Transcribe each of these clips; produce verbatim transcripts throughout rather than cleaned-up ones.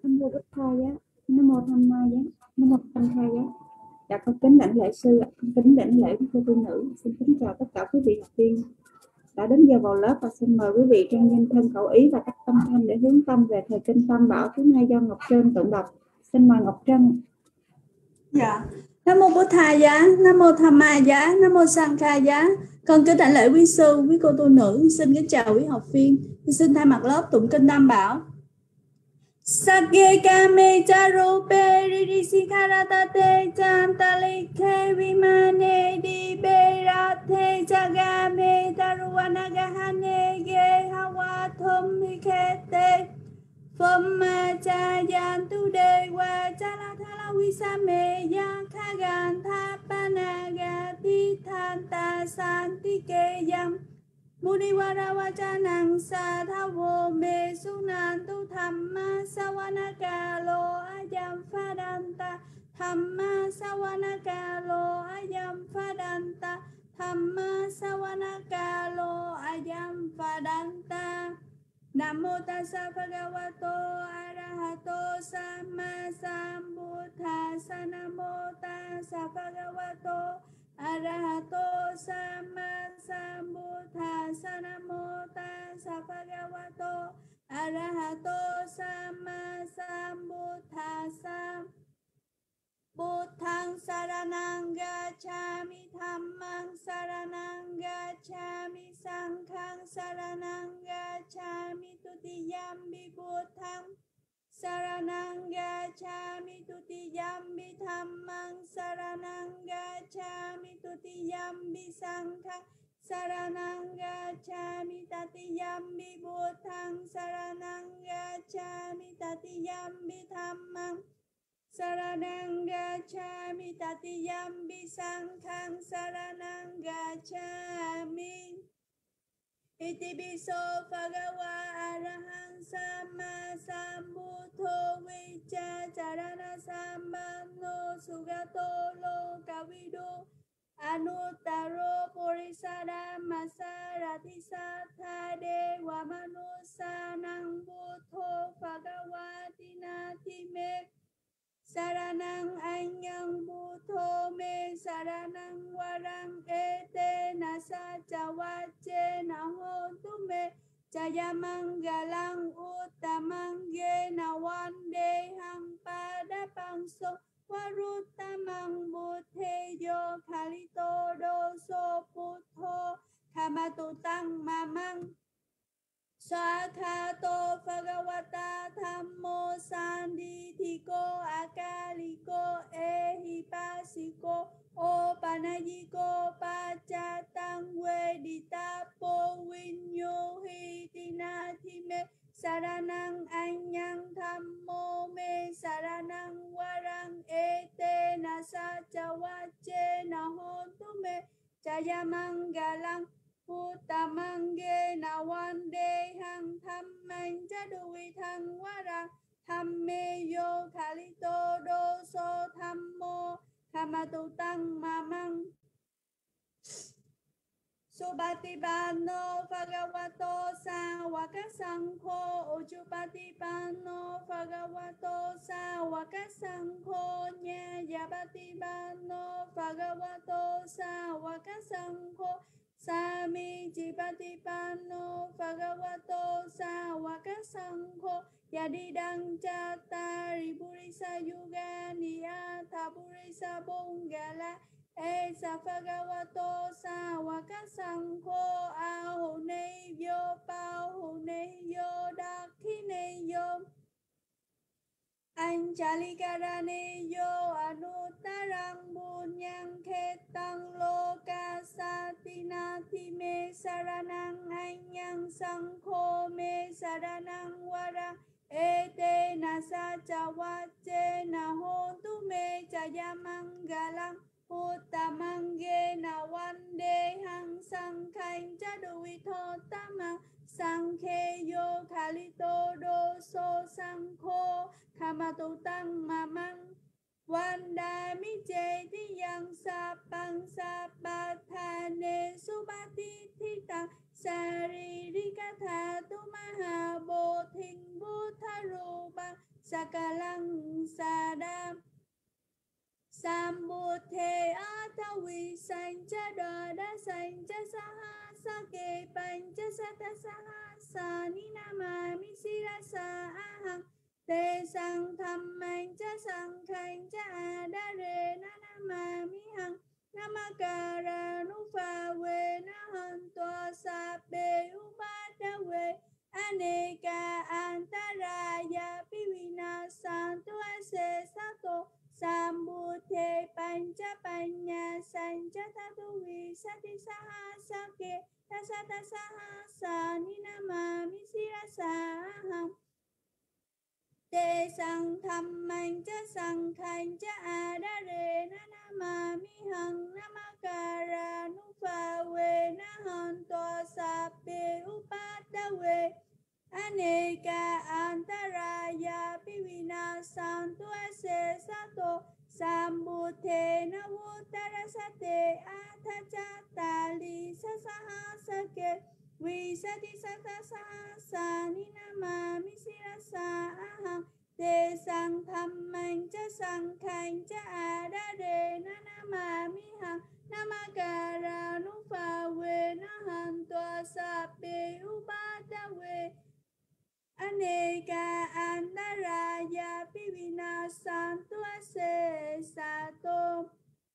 Nam mô Bích Tha giá, Nam mô Tham Ma giá, Nam mô Tham Tha giá. Dạ con kính đảnh lễ sư, con kính đảnh lễ cô tu nữ. Xin kính chào tất cả quý vị học viên đã đến giờ vào lớp, và xin mời quý vị trang danh thân khẩu ý và tắt tâm thanh để hướng tâm về thời kinh Tam Bảo thứ hai do Ngọc Trân tụng đọc. Xin mời Ngọc Trân. Dạ. Nam mô Bổn Thầy giá, Nam mô Tham Ma giá, Nam mô Sang Kha giá. Con kính đảnh lễ quý sư, quý cô tu nữ. Xin kính chào quý học viên. Xin thay mặt lớp tụng kinh Tam Bảo. Sakye kame charupe ridisikharatate chantalike vimane di berate chagame taruvanagahane ge hawa thum hikete Phumma cha yan tu de wa cha la tha la vi sa me ya kha gan tha pa na ga ti than ta san ti ke yam Muni wara wa cha nang sa tha vô me su nan tu tham ma sa wa na ca lo ayam pha dan ta tham ma sa wa na ca lo ayam pha dan ta tham ma sa wa na ca lo ayam pha dan ta Nam mô tassa bhagavato arahato samma sambuddhassa. Nam mô tassa bhagavato arahato samma sambuddhassa. Nam mô tassa bhagavato arahato samma sambuddhassa. Buddhaṃ saranang gacchāmi, Dhammāṃ saranang gacchāmi, Saṅghāṃ saranang gacchāmi, Tutiyampi Buddhaṃ saranang gacchāmi, Tutiyampi Dhammāṃ saranang gacchāmi, Tutiyampi Saṅghāṃ saranang gacchāmi, Tatiyampi Buddhaṃ saranang gacchāmi, Tatiyampi Dhammāṃ saranang gacchāmi, Tatiyampi Saṅghāṃ saranang gacchāmi. Iti piso bhagava arahang samma sambuddho vicca charana sambanno sugato lokavido anuttaro purisada masarati sattha dewa manusanang buddho bhagavati nati me Saranang anyang buddho me saranang warang ete nasa chawache na hontu me jayamanggalang uttamang ge na wande hang pada pangso waruttamang buddhe yo khalito doso buddho kamatutang mamang Sakhato Bhagavata Dhammo Sandithiko Akaliko Ehipasiko O Panayiko Pachatang Veditapo Vinyo Hitinatime Saranang Anyang Dhammo Me Saranang Warang Ete Nasa Chawache Nahontu Me Jayamanggalang Uttamang ge na wande hang dhammang jaduvi thang warang dhamme yo khalito doso dhammo kamatutang mamang Subhatipano Bhagavato Sāvaka Saṅgho Ujjupatipano Bhagavato Sāvaka Saṅgho Nyāyapatipano Bhagavato Sāvaka Saṅgho Sami Jipatipano Bhagavato Sāvaka Saṅgho Yadidang Cattari Purisa Yuga Niyata Purisa Bungala Esa Bhagavato Sāvaka Saṅgho Ahuneyo Pahuneyo Dakhineyo Anjalikareneyo Anuttarang Bunyang Khetang Loka Satinati Me Saranang Anyang Saṅgho Me Saranang Warang Ete Nasa Chawache Nahontu Me Jayamanggalang Uttamang ge na wande hang Saṅghāṃ jaduvi thotamang Saṅkhe yo khalito doso Saṅgho kamatutang mamang Vandami cheti yang sapang sapathane subati thitang saririkatha tu mahabodhin buddha rupang Sakalang Sadam Sambuddhe Athavi Sanchada Da Sancha Saha Sake Pancha Sata Saha Sani Namami Sirasa Aham Te Sang Thammang Cha Sang Khanh Cha Adare Namami Hằng Namakara Nufa We Nahanto Sabe Ubada We Aneka Antaraya Pivina Santo Ase Sato Sambuddhe Pancha Panya Sancha Tatuvi Sati Saha Sake Tasata Saha Sani Namami Sirasa Aham Te Sang Thammang Cha Sang Khanh Cha Adare Namami Hằng Namakara Nufa We Nahanto Sabe Upada We Aneka Antaraya Pivina Santo Ase Sato Sambuddhe Navuttara Sate Athachatali Sasaha Sake Visati Sata Saha Sani Namami Sirasa Aham Te Sang Thammang Cha Sang Khanh Cha Adare Namami Hằng Namakara Nufa We Nahanto Sabe Ubada We Aneka Antaraya Pivina Santo Ase Sato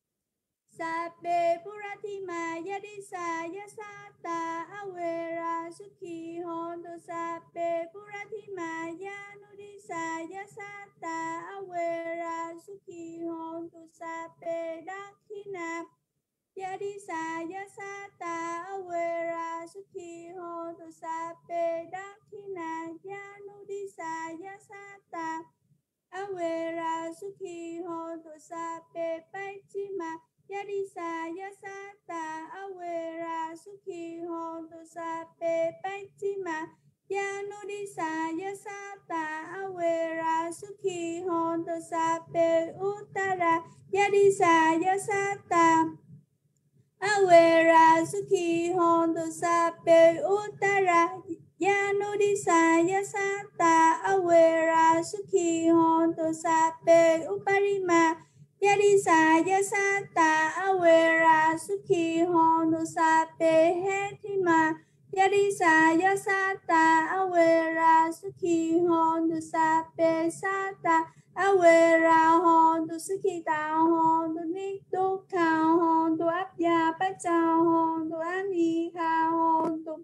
Sabe Puratima Yadisa Yasata Awera Sukhi Honto Sabe Puratima Yanudisa Yasata Awera Sukhi Honto Sabe Dakhina Yadisa Yasata Awera Sukhi Honto Sabe Dakhina Yanudisa Yasata Awera Sukhi Honto Sabe Pachima Yadisa Yasata Awera Sukhi Honto Sabe Pachima Yanudisa Yasata Awera Sukhi Honto Sabe Uttara Yadisa Yasata Awera Sukhi Honto Sabe Uttara Yanudisa Yasata Awera Sukhi Honto Sabe Uparima Yadisa Yasata Awera Sukhi Honto Sabe Hetima Yadisa Yasata Awera Sukhi Honto Sabe Sata Awera Honto Sukhita Honto Nikdukha Honto Abhya Pacha Honto Anika Honto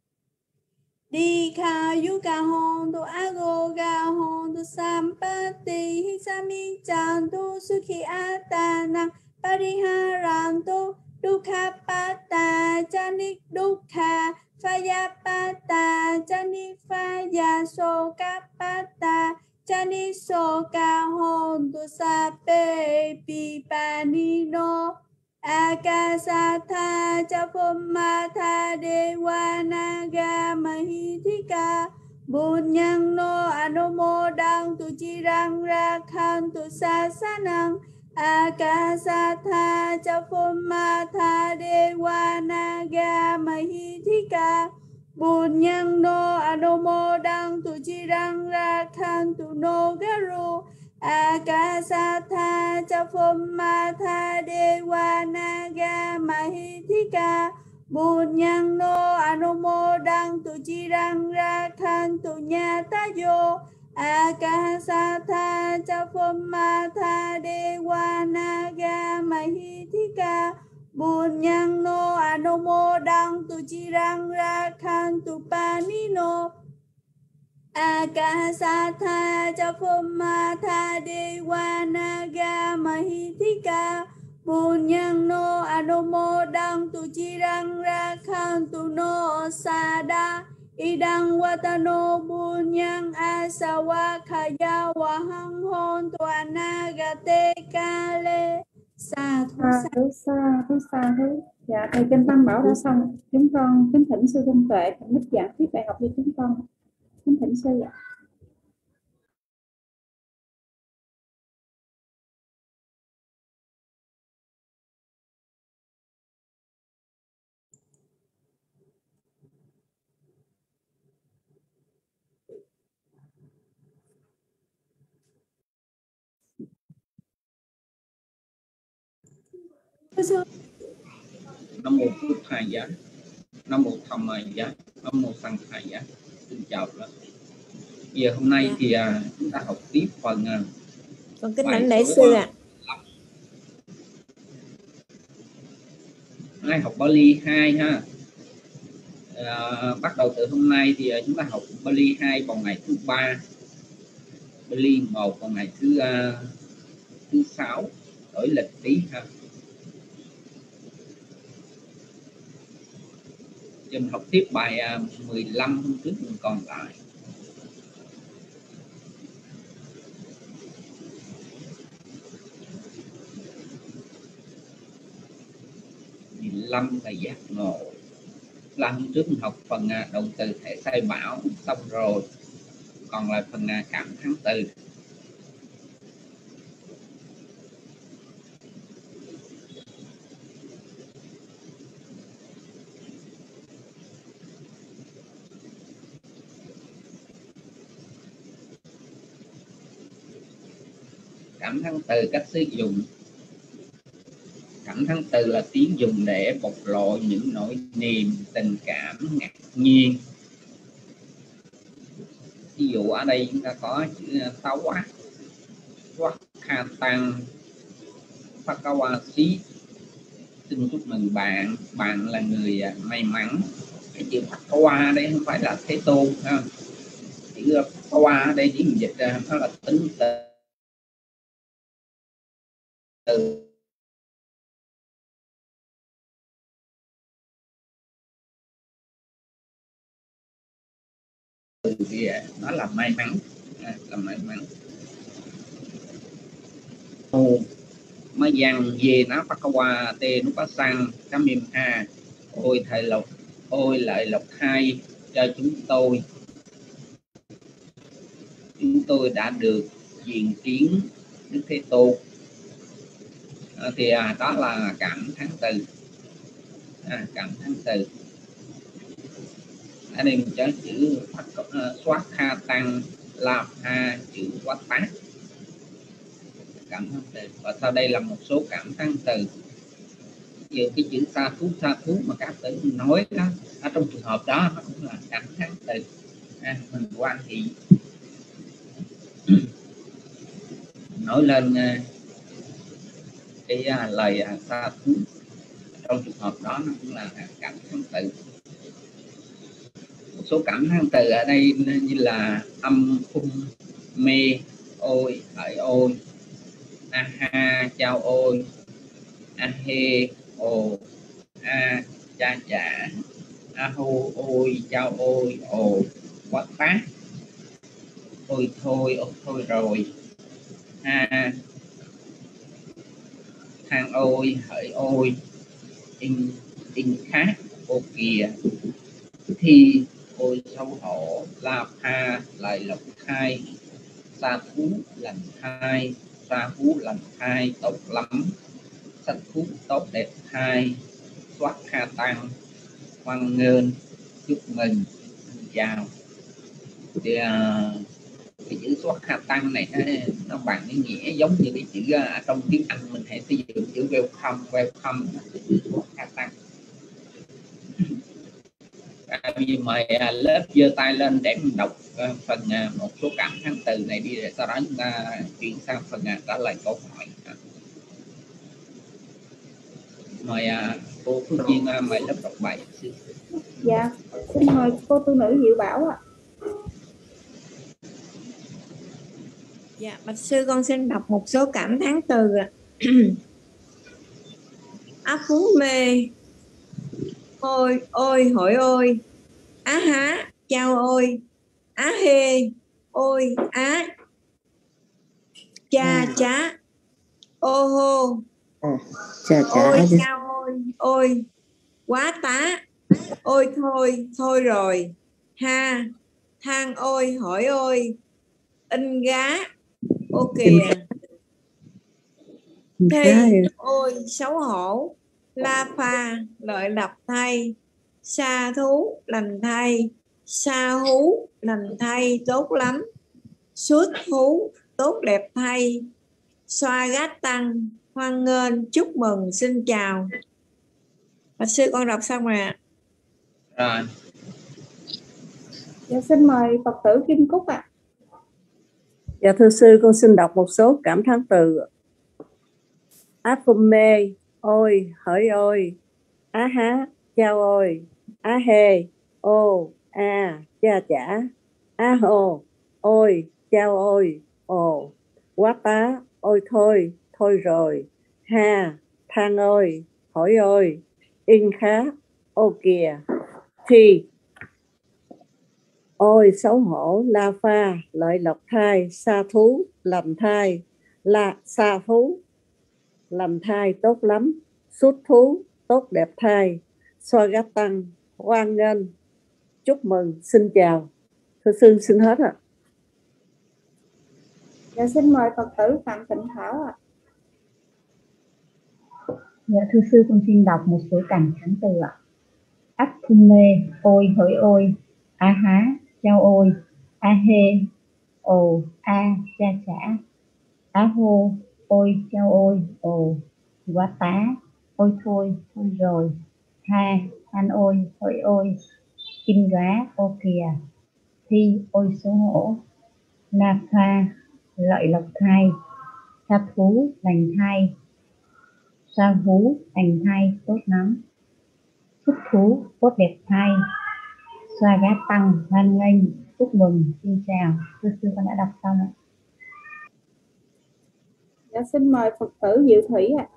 Dikha Yuka Honto Agoga Honto Sampati Hisami Chanto Sukhi Atana Pariharanto Dukha Pata Janik Dukha Fayapata Janik Faya Soka Pata Jani Soka Honto Sabe Pipanino Akasatha Japomata Devanaga Mahithika Bunyang no Anumodang Tujirang Rakhantu Sasanang Akasatha Japomata Devanaga Mahithika Bunyang no Anumodang Tujirang Rakhantu no Garu Akasatha Japomata Devanaga Mahithika Bunyang no Anumodang Tujirang Rakhantu Nyatayo Akasatha Japomata Devanaga Mahithika Bunyang no Anumodang Tujirang Rakhantu Panino Akasatha Japomata Devanaga Mahithika Bunyang no Anumodang Tujirang Rakhantu no Sada Idang Watano Bunyang Asawa Khaya Wahang Hontu Anagate Kale Sa thu Sa sa thứ sa thứ sa thứ. Dạ, thầy Kinh Tâm Bảo đã xong. Chúng con kính thỉnh sư Thông Tuệ thành đích giảng thuyết đại học cho chúng con. Kính thỉnh sư ạ. sư. Nam mô Bụt Thầy giá, Nam mô Tham Mày giá, Nam mô Sang Thầy giá. Xin chào đó. Giờ hôm nay dạ. thì à, chúng ta học tiếp phần à, con kính lãnh lễ sư ạ. À. Nay học Bali hai ha. À, bắt đầu từ hôm nay thì à, chúng ta học Bali hai vào ngày thứ ba, Bali một vào ngày thứ uh, thứ sáu đổi lịch tí ha. Mình học tiếp bài uh, mười lăm hôm trước mình còn lại. mười lăm là giác ngộ. Là hôm trước mình học phần uh, động từ thể sai bảo xong rồi. Còn lại phần uh, cảm thắng từ. Cảm thắng từ cách sử dụng. Cảm thắng từ là tiếng dùng để bộc lộ những nỗi niềm, tình cảm, ngạc nhiên. Ví dụ ở đây chúng ta có chữ táo quá, quá kha tăng, Phakawasi. Xin chúc mừng bạn, bạn là người may mắn. Cái chữ Phakawa đây không phải là Thế Tôn ha. Chữ Phakawa ở đây chỉ mình dịch ra nó là tính từ từ thì nó là may mắn, là may mắn. Ồ, mới dằn về nó Phakawa tê nó có sang cam im ha. Ôi thầy lộc, ôi lợi lộc hai cho chúng tôi. Chúng tôi đã được diện kiến Đức Thế Tôn. À, thì à, đó là cảm thắng từ. À, cảm thắng từ. Ở đây mình cho chữ soát kha tăng la ha, chữ quá tác. Cảm thắng từ. Và sau đây là một số cảm thắng từ. Ví dụ cái chữ sa thú sa thú mà các tử nói đó, ở trong trường hợp đó nó cũng là cảm thắng từ. À, mình quan thị nói lên uh, cái uh, lời uh, sa thú, trong trường hợp đó nó cũng là cảm thắng từ. Một số cảm thắng từ ở đây như là âm, phung, mê, ôi, hỡi ôi, a ha, chao ôi, a hê, ồ, a, cha chả, a hô, ôi, chao ôi, ồ, quá tác, ôi thôi, ôi thôi rồi, ha, than ôi, hỡi ôi, in, in khác, ô kìa, thi, ôi xấu hổ, la pha, lại lộc hai, sa thú lành hai, sa thú lành hai, tốt lắm, sách thú tốt đẹp hai, soát kha tăng, hoan nghênh, chúc mừng, chào. Thì uh, cái chữ soát kha tăng này nó bằng cái nghĩa giống như cái chữ uh, trong tiếng Anh mình hãy sử dụng chữ welcome, welcome, chữ soát kha tăng. À, bây giờ mời uh, lớp giơ tay lên để mình đọc uh, phần uh, một số cảm thắng từ này đi, rồi sau đó chúng ta chuyển sang phần uh, trả lời câu hỏi. Mời uh, cô Phương Duyên uh, mời lớp đọc bài. Dạ, xin mời cô tu nữ Diệu Bảo ạ. Dạ, bạch sư con xin đọc một số cảm thán từ ạ. Á phú mê, ôi, ôi, hỏi ôi, á há, chao ôi, á hê, ôi, á, cha, chá, ô hô, chà, chà, ôi, chao ôi, ôi, quá tá, ôi thôi, thôi rồi, ha, than ôi, hỏi ôi, in gá, ô kìa, thê, ôi, xấu hổ, la pha, lợi độc thay, sa thú, lành thay, sa hú, lành thay, tốt lắm, suốt thú, tốt đẹp thay, xoa gát tăng, hoan nghênh, chúc mừng, xin chào. Bạch sư con đọc xong rồi ạ. Rồi. Dạ, xin mời Phật tử Kim Cúc ạ. Dạ thưa sư, con xin đọc một số cảm thán từ. Á phum mê, ôi, hỡi ôi, á há, chao ôi, á hê, ô, a, cha chả, á hồ, ôi, chao ôi, ồ, quá tá, ôi thôi, thôi rồi, ha, than ơi, hỏi ơi, in khá, ô kìa, thì, ôi xấu hổ, la pha, lợi lộc thai, sa thú, làm thai, là sa thú, làm thai tốt lắm, xuất thú, tốt đẹp thai, xoa gác tăng, hoan nghênh, chúc mừng, xin chào. Thưa sư, xin hết ạ. Dạ, xin mời Phật tử Phạm Tịnh Thảo ạ. Dạ thưa sư, con xin đọc một số cảm thán từ ạ. Ác thun mê, ôi hỡi ôi, a há, chao ôi, a hê, ồ, a, cha chả, á hô, ôi chao ôi, ồ, quá tá, ôi thôi, thôi rồi, ha, than ôi, hỡi ôi, in gá, ô kìa, thi, ôi xấu hổ, la pha, lợi lộc thai, sa thú, lành thai, sa hú, lành thai, tốt lắm, xuất thú, tốt đẹp thai, xoa gá tăng, hoan nghênh, chúc mừng, xin chào. Thưa sư, con đã đọc xong ạ. Dạ, xin mời Phật tử Diệu Thủy ạ.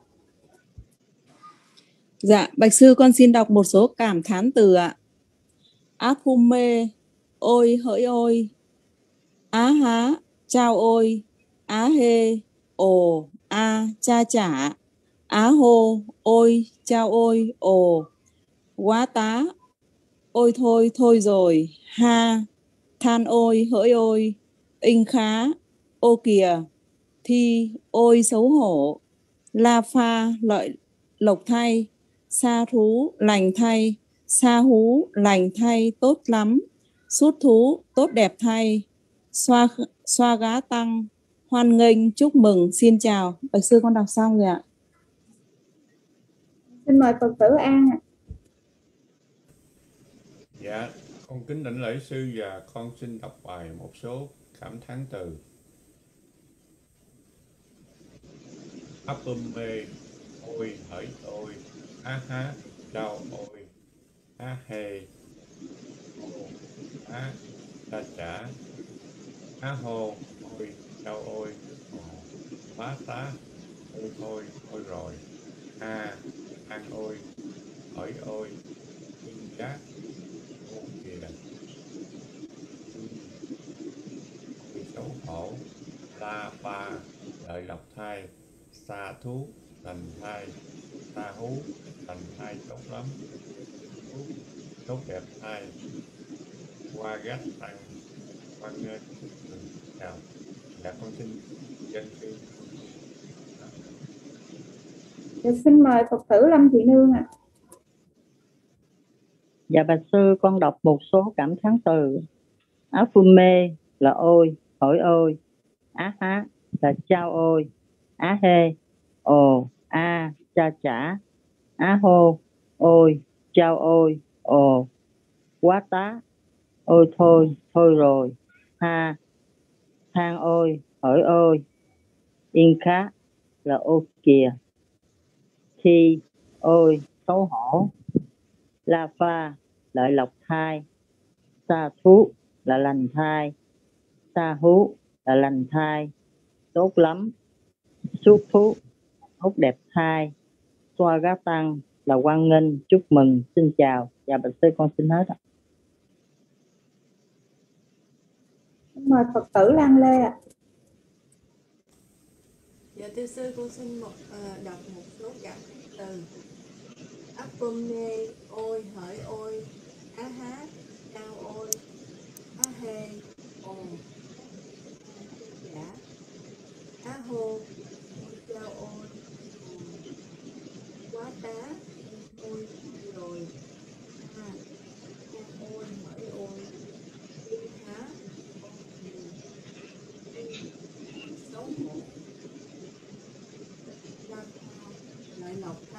Dạ, bạch sư con xin đọc một số cảm thán từ ạ. Á phum mê, ôi hỡi ôi, á há, chao ôi, á hê, ồ, a, cha chả, á hô, ôi, chao ôi, ồ, quá tá, ôi thôi, thôi rồi, ha, than ôi, hỡi ôi, in khá, ô kìa, thi, ôi xấu hổ, la pha, lợi lộc thay, sa thú, lành thay, sa hú, lành thay, tốt lắm, sút thú, tốt đẹp thay, xoa xoa gá tăng, hoan nghênh, chúc mừng, xin chào. Bạch sư con đọc xong rồi ạ. Xin mời Phật tử An ạ. Dạ, con kính đảnh lễ sư và con xin đọc bài một số cảm thán từ. Áp bum mê, ôi hỡi ôi, á há, chao ôi, á hê, ô, á, cha chả, á hô, ôi, chao ôi, ồ, má tá, ôi thôi, thôi rồi, a, ăn ôi, hỏi ôi, in gác, ô kìa, ôi xấu hổ, la pha, lợi lộc thai, sa thú, lành thai, sa hú, lành thai tốt lắm, thú, tốt đẹp thai, qua gác tăng, hoan nghênh, mừng, chào. Dạ con xin dân sư. Dạ, xin mời Phật tử Lâm Thị Nương ạ. Dạ bạch sư, con đọc một số cảm thán từ. Á phum mê là ôi, hỡi ôi, á há là chao ôi, á hê, ồ, a, cha chả, á hô, ôi, chao ôi, ồ, quá tá, ôi thôi, thôi rồi, ha, than ôi, hỡi ôi, in khá là ô kìa, thi, ôi, xấu hổ, la pha, lợi lộc thai, sa thú là lành thai, sa hú là lành thai, tốt lắm, xuất thú, tốt đẹp thai, xoa gá tăng là hoan nghênh, chúc mừng, xin chào. Dạ bạch sư con xin hết ạ. Xin mời Phật tử Lan Lê ạ. Dạ thưa sư, con xin một uh, đọc một số cảm từ. Áp bum mê, ôi hỡi ôi, á há, chao ôi, á hê, ồ, chả, á hô, ôi chao ôi, ồ, quá tá, ôi rồi, ha, cha ôi hỡi ôi, in khá, xấu hổ, la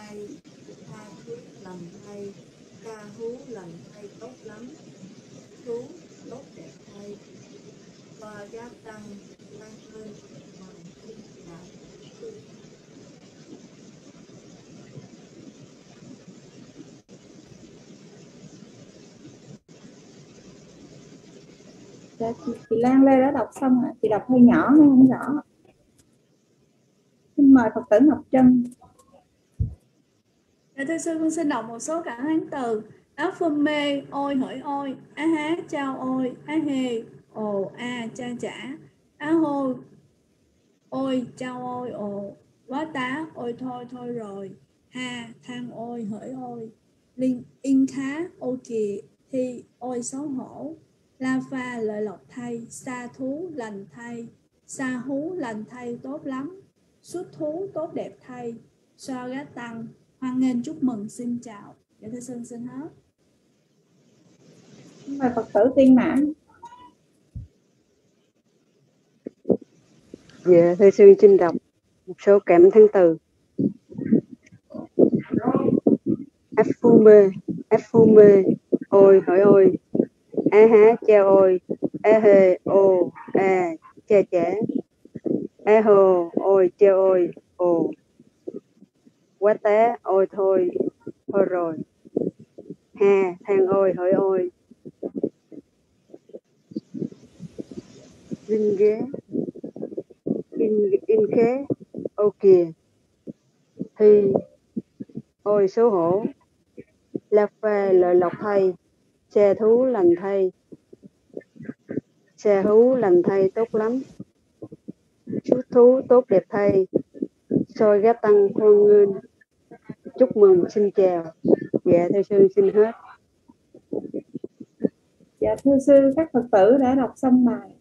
thay, tha thứ lành thay, ca hú lành thay tốt lắm, thú tốt đẹp thay, và giá tăng tăng ơn mừng xin chào. Dạ, chị, chị Lan Lê đã đọc xong rồi, chị đọc hơi nhỏ nên không rõ. Xin mời Phật tử Ngọc Trân. Dạ thưa sư, con xin đọc một số cảm thán từ. Áo phơm mê, ôi hỡi ôi, á há chao ôi, á hê, ồ a cha chả, á hô, ôi chao ôi ồ, quá tá, ôi thôi thôi rồi, ha than ôi hỡi ôi, linh in khá ô kìa, thi ôi xấu hổ, la pha lợi lộc thay, sa thú lành thay, sa hú lành thay tốt lắm, xuất thú tốt đẹp thay, so gá tăng, hoan nghênh chúc mừng xin chào. Dạ thưa sư xin hết. Xin mời Phật tử Tiên Mãn. Dạ thưa sư xin đọc một số cảm thán từ. Áp phu mê, áp phu mê, ôi hỡi ôi, á há cha ôi, á hê ô a cha chả, á hồ ôi cha ôi ồ, quá tá ôi thôi thôi rồi, ha than ôi hỡi ôi, linh ghế in in khế ô kìa, thi ôi xấu hổ, la pha lợi lộc thay, xe thú lành thay, xe hú lành thay tốt lắm, chút thú tốt đẹp thay, soi gá tăng hoan nghênh chúc mừng xin chào. Dạ thưa sư xin hết. Dạ thưa sư, các Phật tử đã đọc xong bài.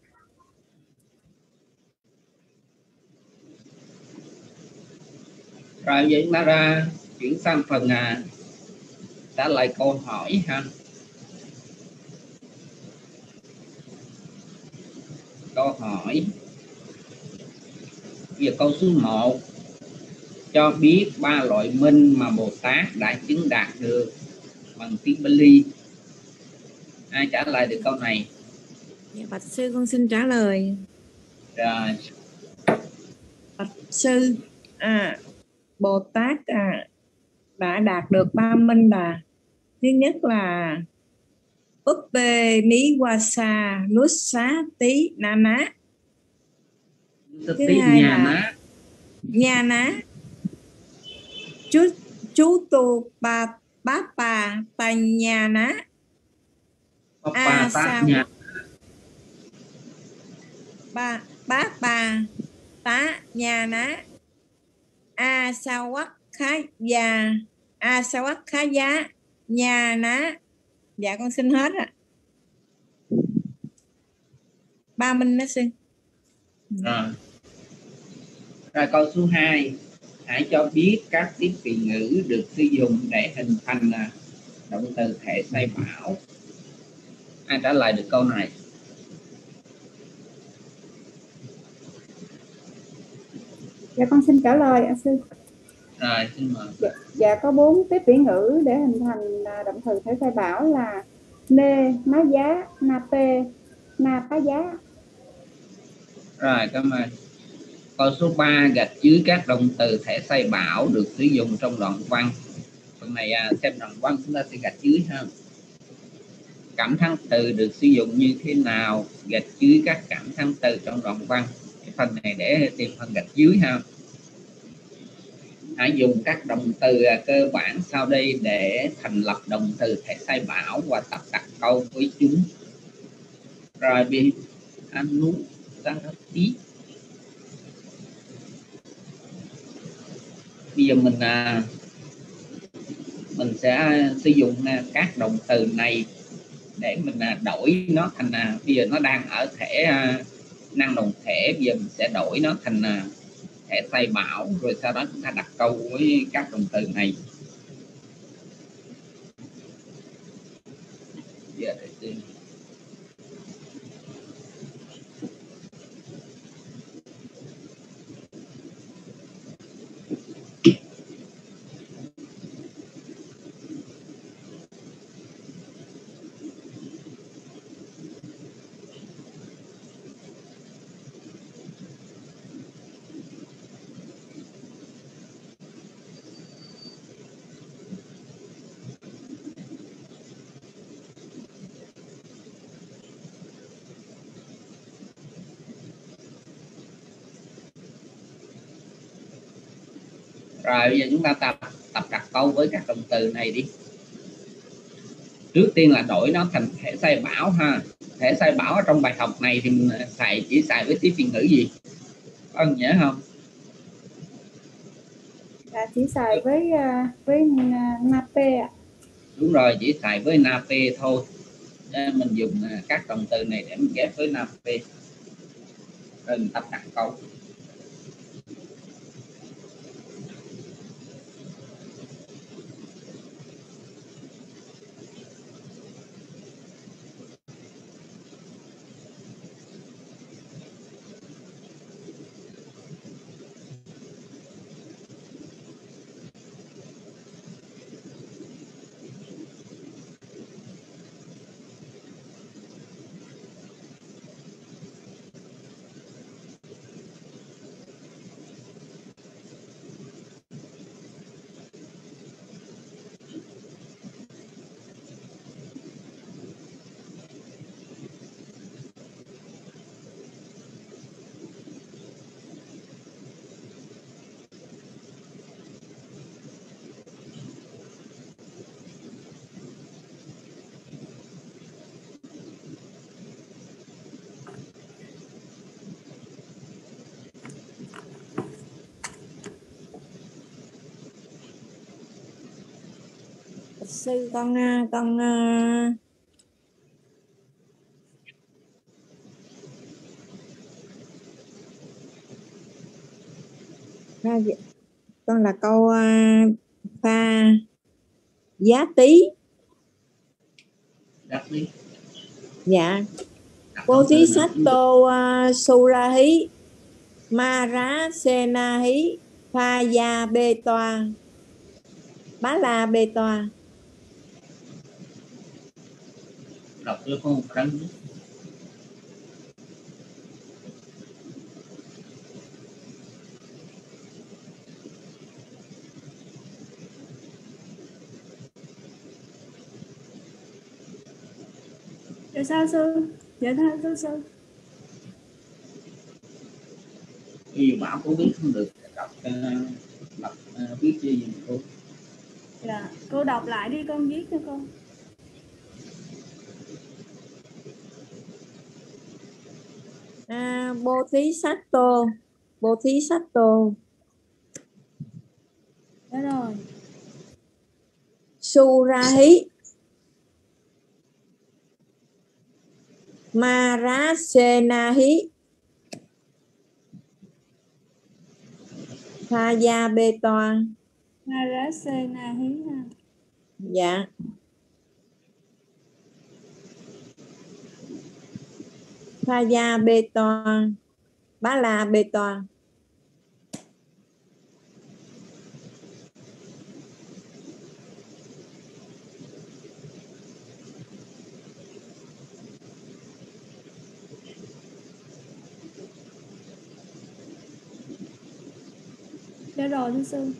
Rồi vậy mà ra chuyển sang phần à, trả lời câu hỏi ha. Câu hỏi giờ câu số một, cho biết ba loại minh mà Bồ Tát đã chứng đạt được bằng tiếng Bali. Ai trả lời được câu này? Dạ, bạch sư con xin trả lời. Rồi. Bạch sư, à, Bồ Tát à, đã đạt được ba minh là: thứ nhất là Uppe Niwasa Nussati Nana, thứ hai là nhà ná chú chú tu ba bá bà bà nhà ná a sao ba bá bà tá nhà ná a sao quắc khá già a sao quắc khá giá nhà ná. Dạ con xin hết ạ. Ba minh đó sư. Rồi. Rồi câu số hai, hãy cho biết các tiếng vị ngữ được sử dụng để hình thành là động từ thể sai bảo. Ai trả lời được câu này? Dạ con xin trả lời ạ sư. Rồi xin mời. Dạ, dạ có bốn tiếp vị ngữ để hình thành động từ thể sai bảo là nê, ná giá, na pê, na phá giá. Rồi cảm ơn. Câu số ba, gạch dưới các động từ thể sai bảo được sử dụng trong đoạn văn. Phần này à, xem đoạn văn chúng ta sẽ gạch dưới ha. Cảm thán từ được sử dụng như thế nào? Gạch dưới các cảm thán từ trong đoạn văn. Cái phần này để tìm phần gạch dưới ha. Hãy dùng các động từ cơ bản sau đây để thành lập động từ thể sai bảo và tập đặt câu với chúng. Rồi bị anu sang tí. Bây giờ mình à, mình sẽ sử dụng các động từ này để mình đổi nó thành à, bây giờ nó đang ở thể à, năng động thể, bây giờ mình sẽ đổi nó thành à, thể sai bảo, rồi sau đó chúng ta đặt câu với các động từ này. Giờ để xem. Rồi bây giờ chúng ta tập tập đặt câu với các động từ này đi. Trước tiên là đổi nó thành thể sai bảo ha. Thể sai bảo ở trong bài học này thì mình xài chỉ xài với tiếp viên ngữ gì? Có anh nhớ không? Là chỉ xài với với nape ạ. Đúng rồi, chỉ xài với nape thôi. Nên mình dùng các động từ này để mình ghép với nape. Rồi mình tập đặt câu. Sư con con pha, con là câu pha giá tí. Đặt đi. Dạ. Bodhisattva uh, Surahi Mara Senahi Phaya Bê Toa Bá La Bê Toa. Đọc được không? Khánh. Dạ sao sư? Dạ thưa sư sư. Vì bảo cô biết không được đọc đọc uh, viết gì vậy cô? Dạ, cô đọc lại đi con viết cho con. À, Bodhisattva Bodhisattva. Đó rồi. Surahi Marasenahi Phaya Bê Toa. Marasenahi ha. Dạ. Phaya Bê Toa Bá La Bê Toa. Dạ rồi thưa sư.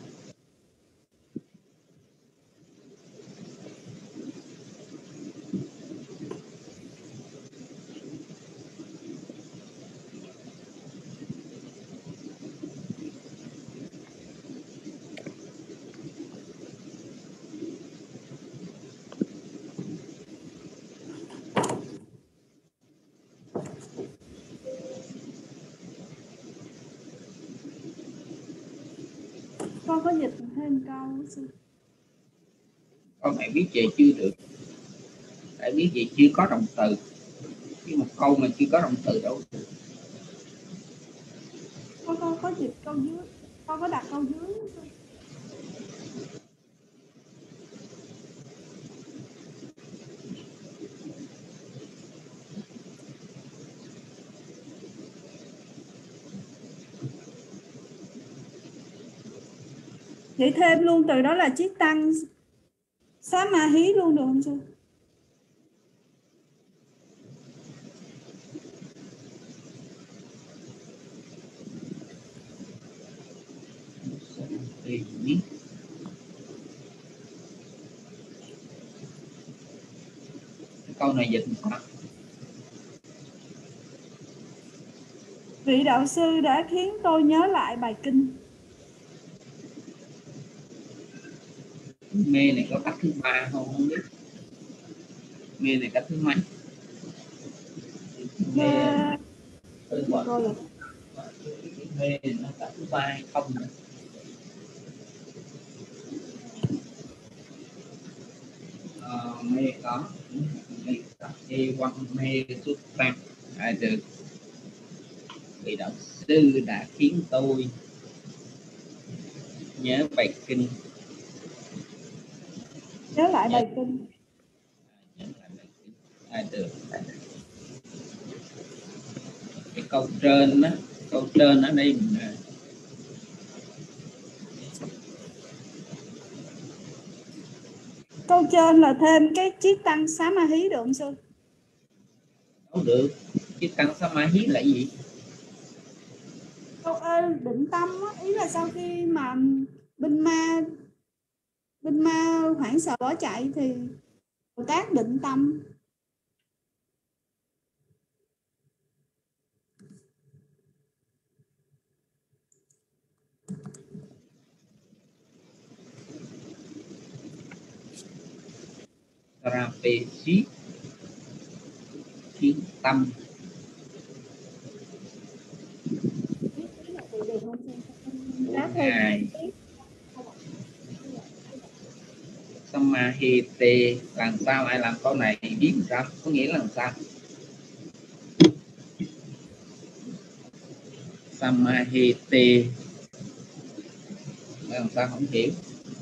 Con có dịch thêm câu sư. Con mẹ biết về chưa được. Tại biết về chưa có động từ. Chứ một câu mà chưa có động từ đâu. Con con có dịch câu dưới. Con có đặt câu dưới. Vậy thêm luôn từ đó là chiếc tăng xá ma hí luôn được không sư? Câu này dịch sao? Vị đạo sư đã khiến tôi nhớ lại bài kinh. mê này có cách thứ ba không không biết, mê này cách thứ mấy? Mê hơi gọi mê nó cách thứ ba hay không nữa? Uh, mê có mê có mê quan mê xuất tăng à, được. Vị đạo sư đã khiến tôi nhớ bài kinh, nhớ lại bài kinh. Nhớ lại bài kinh à, được. Cái câu trên đó, câu trên ở đây mình câu trên là thêm cái chiết tăng xá ma hí được không sư? không được. Chiết tăng xá ma hí là gì? Câu ơi định tâm á, ý là sau khi mà binh ma binh ma hoảng sợ bỏ chạy thì Bồ Tát định tâm. Trapezi khiến tâm ngài Samahite. Làm sao ai làm câu này biết làm sao, có nghĩa là làm sao? Samahite làm sao không hiểu.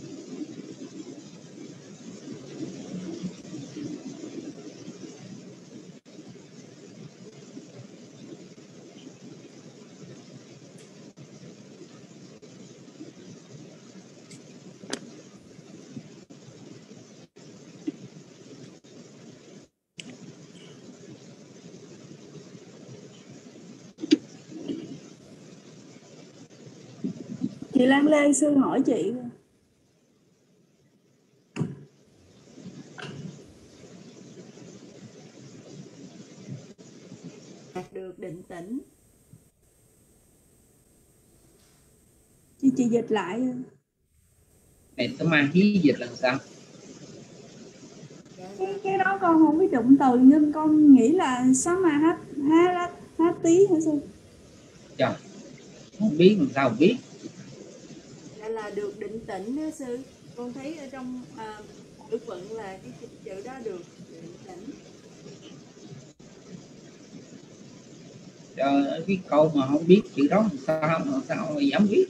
Chị Lan Lê sư hỏi chị. Đạt được định tĩnh. Chị chị dịch lại. Này Samahite dịch là sao? Cái, cái đó con không biết động từ nhưng con nghĩ là Sama hát hát tí hả sư? Trời, không biết làm sao biết. Đây là được định tĩnh đó sư. Con thấy ở trong à, ngữ vận là cái chữ đó được định tĩnh. Trời, cái câu mà không biết chữ đó sao mà sao mà dám biết.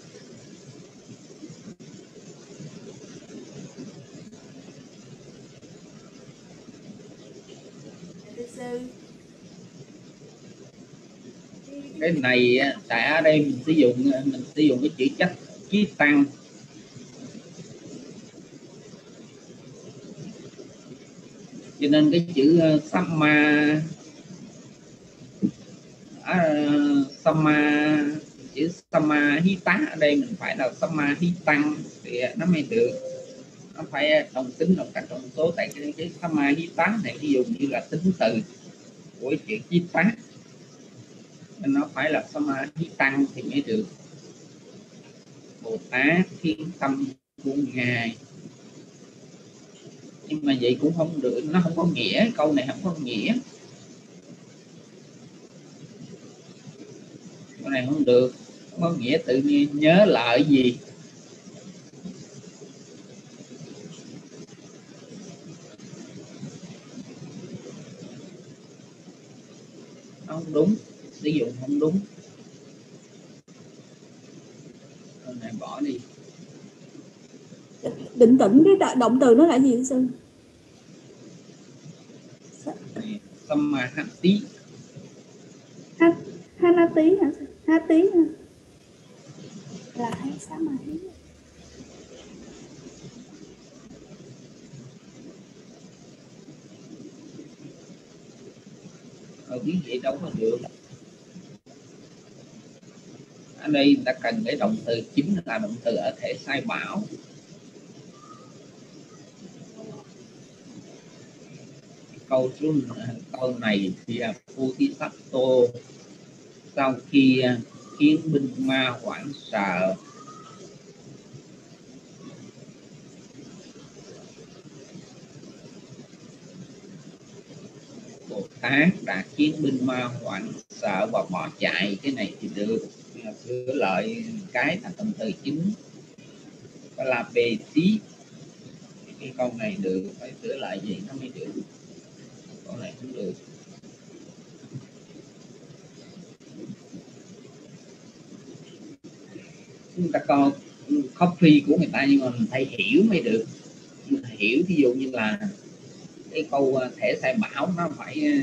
Sư. Cái này tại ở đây mình sử dụng mình sử dụng cái chữ chất chí tăng, cho nên cái chữ samma uh, samma chữ samma hí tá ở đây mình phải là samma hí tăng thì nó mới được, nó phải đồng tính đồng cách đồng số. Tại cái chữ samma hí tá này ví dụ như là tính từ của chữ chí tá nên nó phải là samma hí tăng thì mới được. Bồ Tát khiến tâm của ngài, nhưng mà vậy cũng không được, nó không có nghĩa, câu này không có nghĩa, câu này không được, không có nghĩa. Tự nhiên nhớ lại gì không đúng, sử dụng không đúng, câu này bỏ đi. Định tĩnh cái động từ nó là gì sư? Samahati. Hát Hanati hả? Hati hả? Là hay sao mà hí? Ờ, biết vậy đâu có được. Ở đây ta cần cái động từ chính là động từ ở thể sai bảo. Câu số câu này thì là Bodhisattva sau khi khiến binh ma hoảng sợ Tát đã khiến binh ma hoảng sợ và bỏ chạy. Cái này thì được, sửa lại cái thành động từ chính. Đó là bề tí. Cái câu này được, phải sửa lại gì nó mới được. Câu này cũng được. Chúng ta coi copy của người ta nhưng mà mình phải hiểu mới được. Mình hiểu ví dụ như là cái câu thể sai bảo nó phải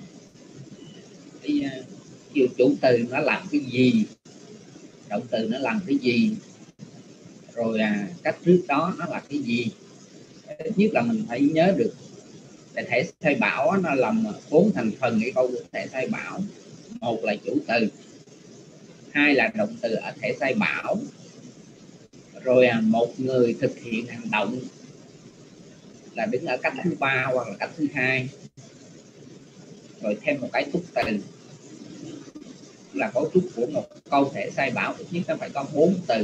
cái chiều chủ từ nó làm cái gì, động từ nó làm cái gì, rồi à, cách trước đó nó là cái gì. Thứ nhất là mình phải nhớ được để thể sai bảo nó làm bốn thành phần cái câu thể sai bảo. Một là chủ từ, hai là động từ ở thể sai bảo, rồi à, một người thực hiện hành động là đứng ở cách thứ ba hoặc là cách thứ hai, rồi thêm một cái túc từ. Là cấu trúc của một câu thể sai bảo ít nhất nó phải có bốn từ.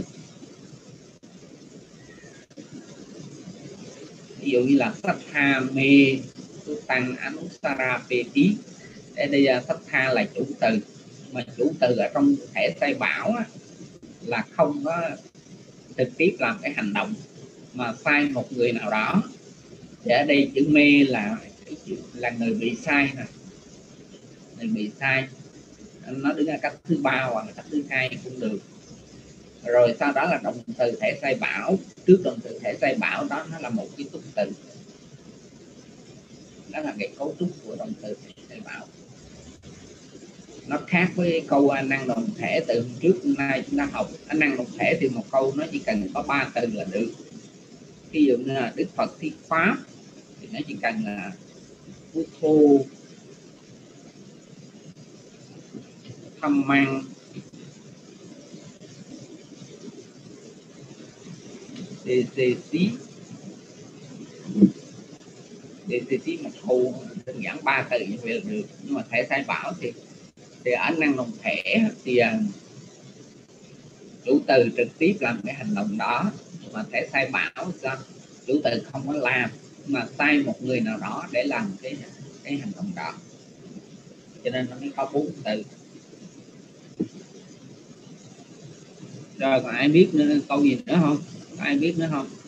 Ví dụ như là Sattha me tăng anusara peti. Đây đây là Sattha là chủ từ, mà chủ từ ở trong thể sai bảo á, là không có trực tiếp làm cái hành động mà sai một người nào đó. Thì ở đây chữ mê là là người bị sai nè, người bị sai, nó đứng ở cách thứ ba hoặc là cách thứ hai cũng được. Rồi sau đó là động từ thể sai bảo, trước động từ thể sai bảo đó nó là một cái túc từ. Đó là cái cấu trúc của động từ thể sai bảo. Nó khác với câu năng động thể từ trước nay chúng ta học. Năng động thể thì một câu nó chỉ cần có ba từ là được. Ví dụ như là Đức Phật thuyết pháp thì nó chỉ cần là Buddho, thăm mang, đề đề tí, đề đề tí một câu đơn giản ba từ như vậy là được. Nhưng mà thể sai bảo thì thì ở năng động thể thì chủ từ trực tiếp làm cái hành động đó, mà thể sai bảo sao chủ từ không có làm mà sai một người nào đó để làm cái cái hành động đó, cho nên nó mới có bốn từ. Rồi còn ai biết nữa câu gì nữa không? Có ai biết nữa không?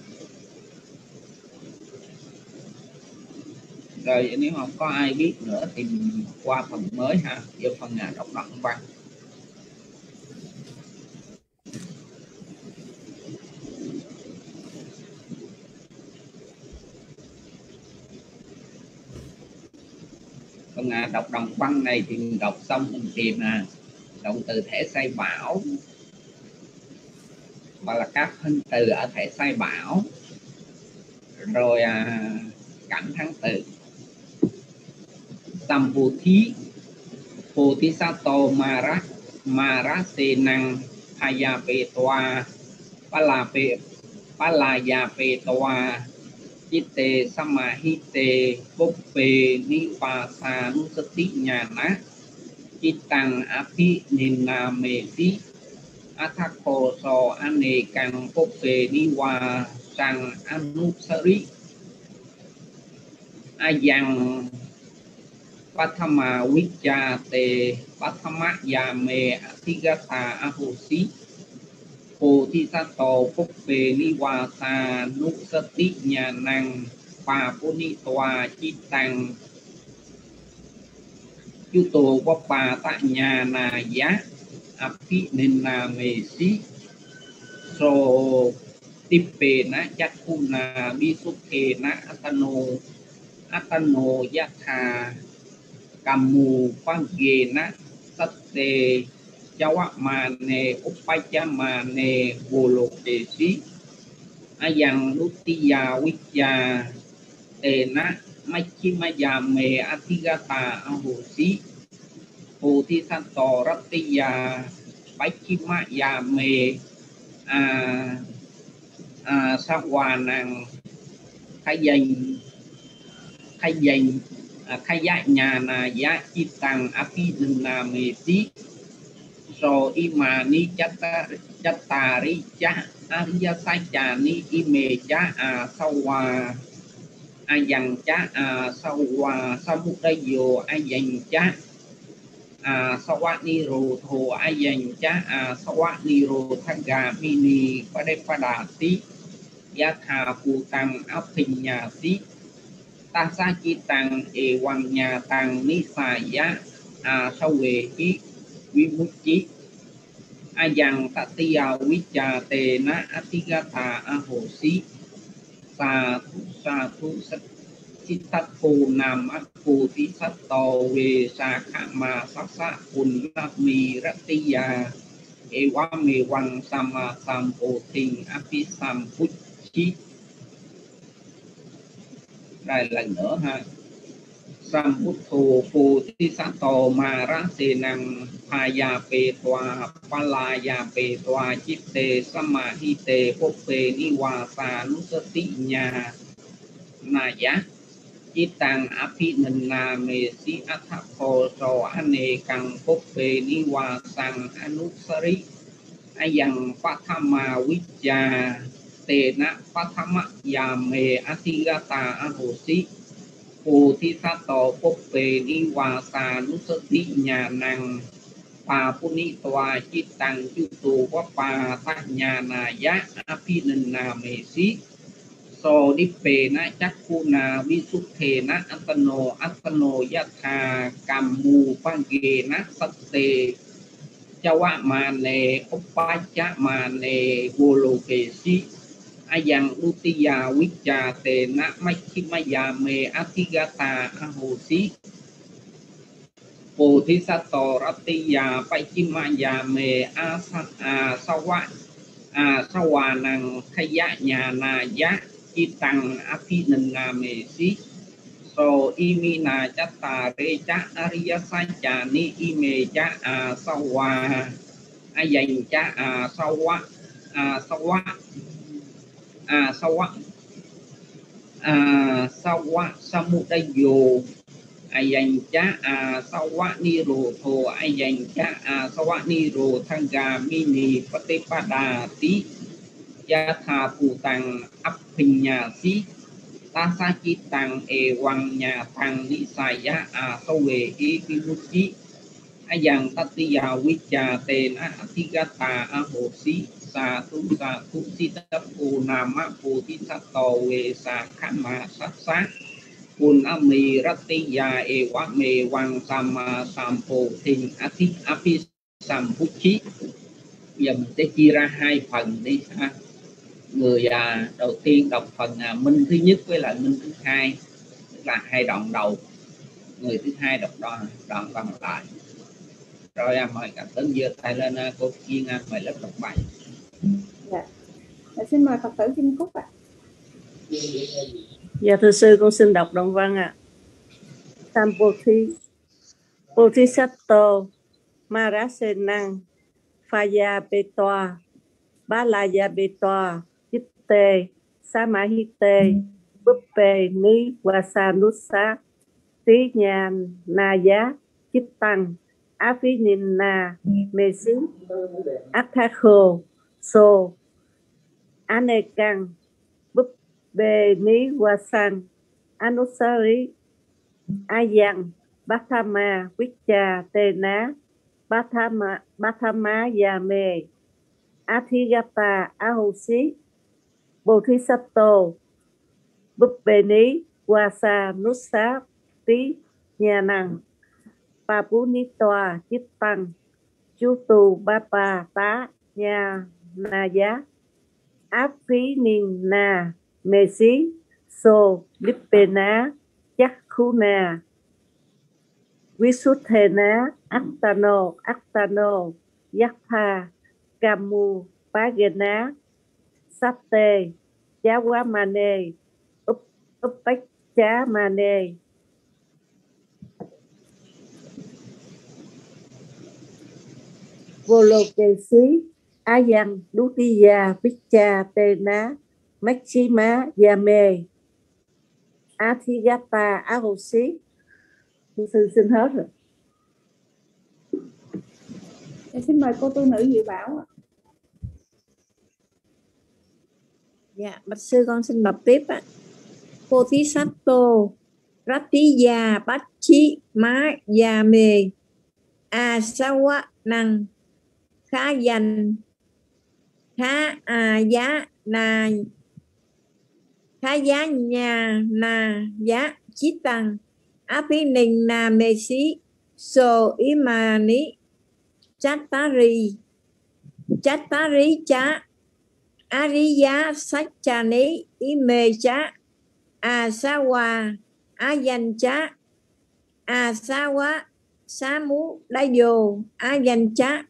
Rồi nếu không có ai biết nữa thì qua phần mới ha, vô phần nhà đọc đoạn văn. Phần à, đọc đoạn văn này thì mình đọc xong mình tìm nè, động từ thể sai bảo hoặc là các phân từ ở thể sai bảo, rồi à, cảm thắng từ. Sambuthi Bodhisattva Mara Marase năng Hayapetwa Palape Palayapetwa Chitte Samahite Boppe Nipasa Nusati Nhana Chittang Api Ninamesi Athako So Anekang Boppe Niwa Sang Anusari Ayang Pathama Vichate Pathama Yame Athigata Ahosi Bodhisattva Boppe Niwasa Nusati Nyanang Papunitwa Chittang Yuto Vapa Tanyana Ya Api Ninamesi So Tippena Yakuna Visukena Atano Atano Yatha Kamu Pangena Satte Jawamane Upayamane Volodesi Ayang Nutiya Vijja Tena Machimayame Athigata Ahosi Bodhisattva Rattiya Machimayame A A Sawanang Khai danh Khai danh Khai giá nhà na giá Chittang Api Ninamesi So Imani Chatta Chattari Cha Ariya Sajani Ime Cha A Sawa ayang cha a sawa samudayo ayang cha a sawani ro tho ayang cha a sawani ro thaga mini padepadati yatha putang apinyati tasa chitang ewang nyatang nisaya a sawehi vimucci ayang tatiya vicha tena atigata ahosi sa thu sa thu sat chitat phù nam ác phù tí sát tò về sa khả ma sát sát quần lạp mì rắc tí già e wa mê văn sam sam phù thình api sam phút chi. Đây lần nữa ha. Sam phút thù phù tí sát tò ma rá tê năng pa ya pê toa pa la ya pê toa chít tê sama hi tê phúc phê ni wa sa nút sơ tí nhà na giá Itang api nana me si athapo so ane kang pope niwa sang anusari ayang pathama wija tena pathama yame atigata ahosi Bodhisattva pope niwa sa nusati nyanang pa punitwa chitang chutu wapa tanyana ya api nana me si so dippena cakkuna visuddhena atano atano yatha kammu pangena satte chawa mane uppacha mane golokesi ayang utiya vicca tena machimaya me atigata ahosi Bodhisattva ratiya pachimaya me asa sawa sawanang khaya nyana ya Itang api nana me si so imina chatta re cha ariya sacha ni ime cha a sawa ayang cha a sawa a sawa a sawa a sawa samudayo ayang cha a sawa ni ro tho ayang cha a sawa ni ro thanga mini patipadati yatha putang apinyasi tasa chitang ewang nyatang nisaya a sawe e vimucci ayang tatiya vicca tena atigata ahosi sa thu sa thu sitapu nama bodhisattva we sa khama sassa kun ami ratiya ewa me wang sama sampo thình athi api sampuchi. Giờ mình sẽ chia ra hai phần đi ha. Người à, đầu tiên đọc phần à, minh thứ nhất với lại minh thứ hai, tức là hai đoạn đầu. Người thứ hai đọc đoạn đoạn còn lại. Rồi à, mời cả Tấn giơ tay lên à, cô Kiên à, mời lớp đọc bài. Dạ. Dạ, xin mời Phật tử Kim Cúc ạ. Dạ thưa sư, con xin đọc đoạn văn ạ. À. Tam Bodhi Bodhisattva Marasenang Phaya Betoa Balaya Betoa Chitte Samahite Buppe Ni Wasanusa Tí Nhan Naya Chittang Avinina Mesi Athakho So Anekang Buppe Ni Wasan Anusari Ayang Bathama Vicca Tena Bathama Bathama Yame Athigata Ahosi Bodhisattva Buppeni Wasa Nusa Tí Nyanang Papunitwa Chittang Chutu Bapa Tá Nhà Naya Afinina Mesi So Lippena Yakhuna Visuddhena Attano Attano Yatha Kammu Pagena Satte Chawa Mane Up Uppacha Mane Volokesi Ayang Dutiya Vicca Tena Machima Yame Athigata Ahosi. Sư xin hết rồi. Em xin mời cô tu nữ Diệu Bảo ạ. Dạ, bạch sư con xin đọc tiếp ạ. Bodhisattva Ratiya Bacchi Má Già Mê Asawa Năng Khá Dành Khá À Giá Na Khá Giá Nhà Na Giá Chí Tăng Api Ninh Na Mê Sĩ So Imani Chattari Chattari Cha Ariya Sachani Ime Cha Asawa Ayan Cha Asawa Samu Dayo Ayan Cha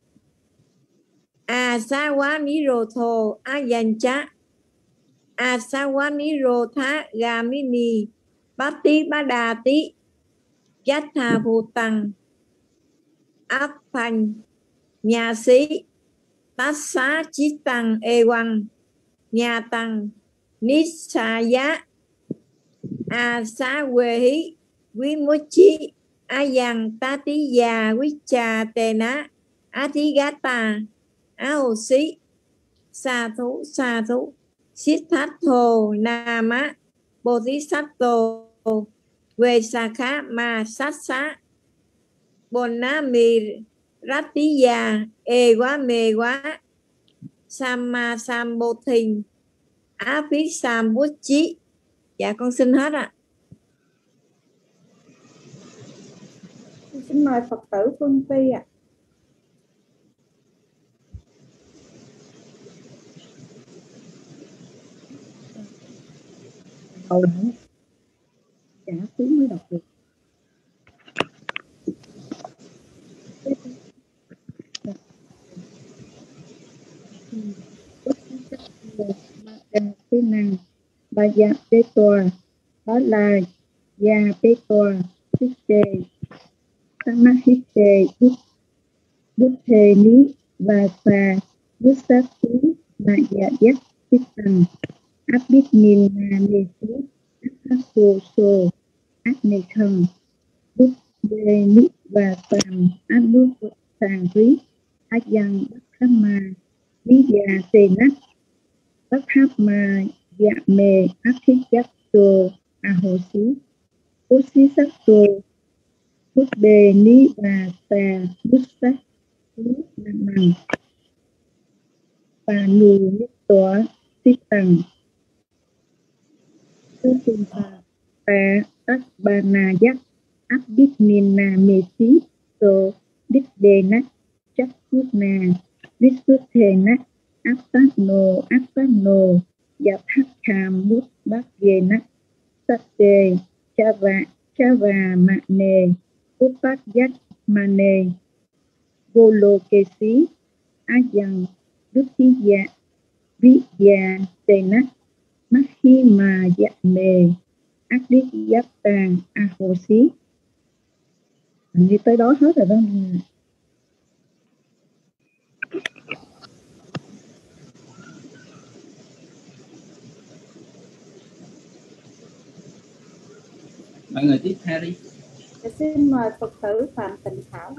Asawa Nirodho Ayan Cha Asawa Nirodha Gamini Bati Badati Yatha Bhutang Áp Thành Nhà Sĩ Tát Xá Chí Tăng Ê Quăng Nhà Tăng Nít Xà Giá A Xá Quê Hí Quý Mô Chí A Yang Ta Tí Già Quý Trà Tê Ná A Thí Gá Tà A Hồ Sĩ Sa Thú Sa Thú Xít Thát Thồ Na Má Bồ Thí Sát Tô Quê Sa Khá Ma Sát Xá Bồn Ná Mì Rát Tí Già Ê Quá Mê Quá Sam Ma Sam Bồ Thình Á Phí Sam Bút Chí. Dạ con xin hết ạ. Xin mời Phật tử Phương Phi ạ. Câu đó trả phí mới đọc được. Thế năng ba gia tế tòa bá la gia tế tòa thích đề sama hít đề bút bút thề ní và xà bút sát tí mà dạ giác thích tầng áp biết nhìn là nề xí áp hát hồ sồ áp nề thần bút đề ní và sàm áp bút sàng rí áp dăng bắt khá mà lý già tề nát bắt hát mà dạ mề áp thích giác tồ à hồ xí bút xí sắc tồ bút đề ní và xà bút sắc tí là bằng và nù nhất tỏa tí tầng tư tình bà bà tắc bà nà giác áp biết miền nà mê xí tổ đích đề nát chắc phút nà viết xuất thề nát áp tác nô áp tác nô dạ thác khàm bút bác ghê nát sắc đề cha và cha và mạ nề bút bác giác mà nề vô lô kê xí á dần đức tí dạ ví dạ tề nát mắt khi mà dạ mề ác đích giáp tàn a hồ xí. Mình đi tới đó hết rồi đó. Mọi người tiếp theo đi. Xin mời Phật tử Phạm Tịnh Thảo.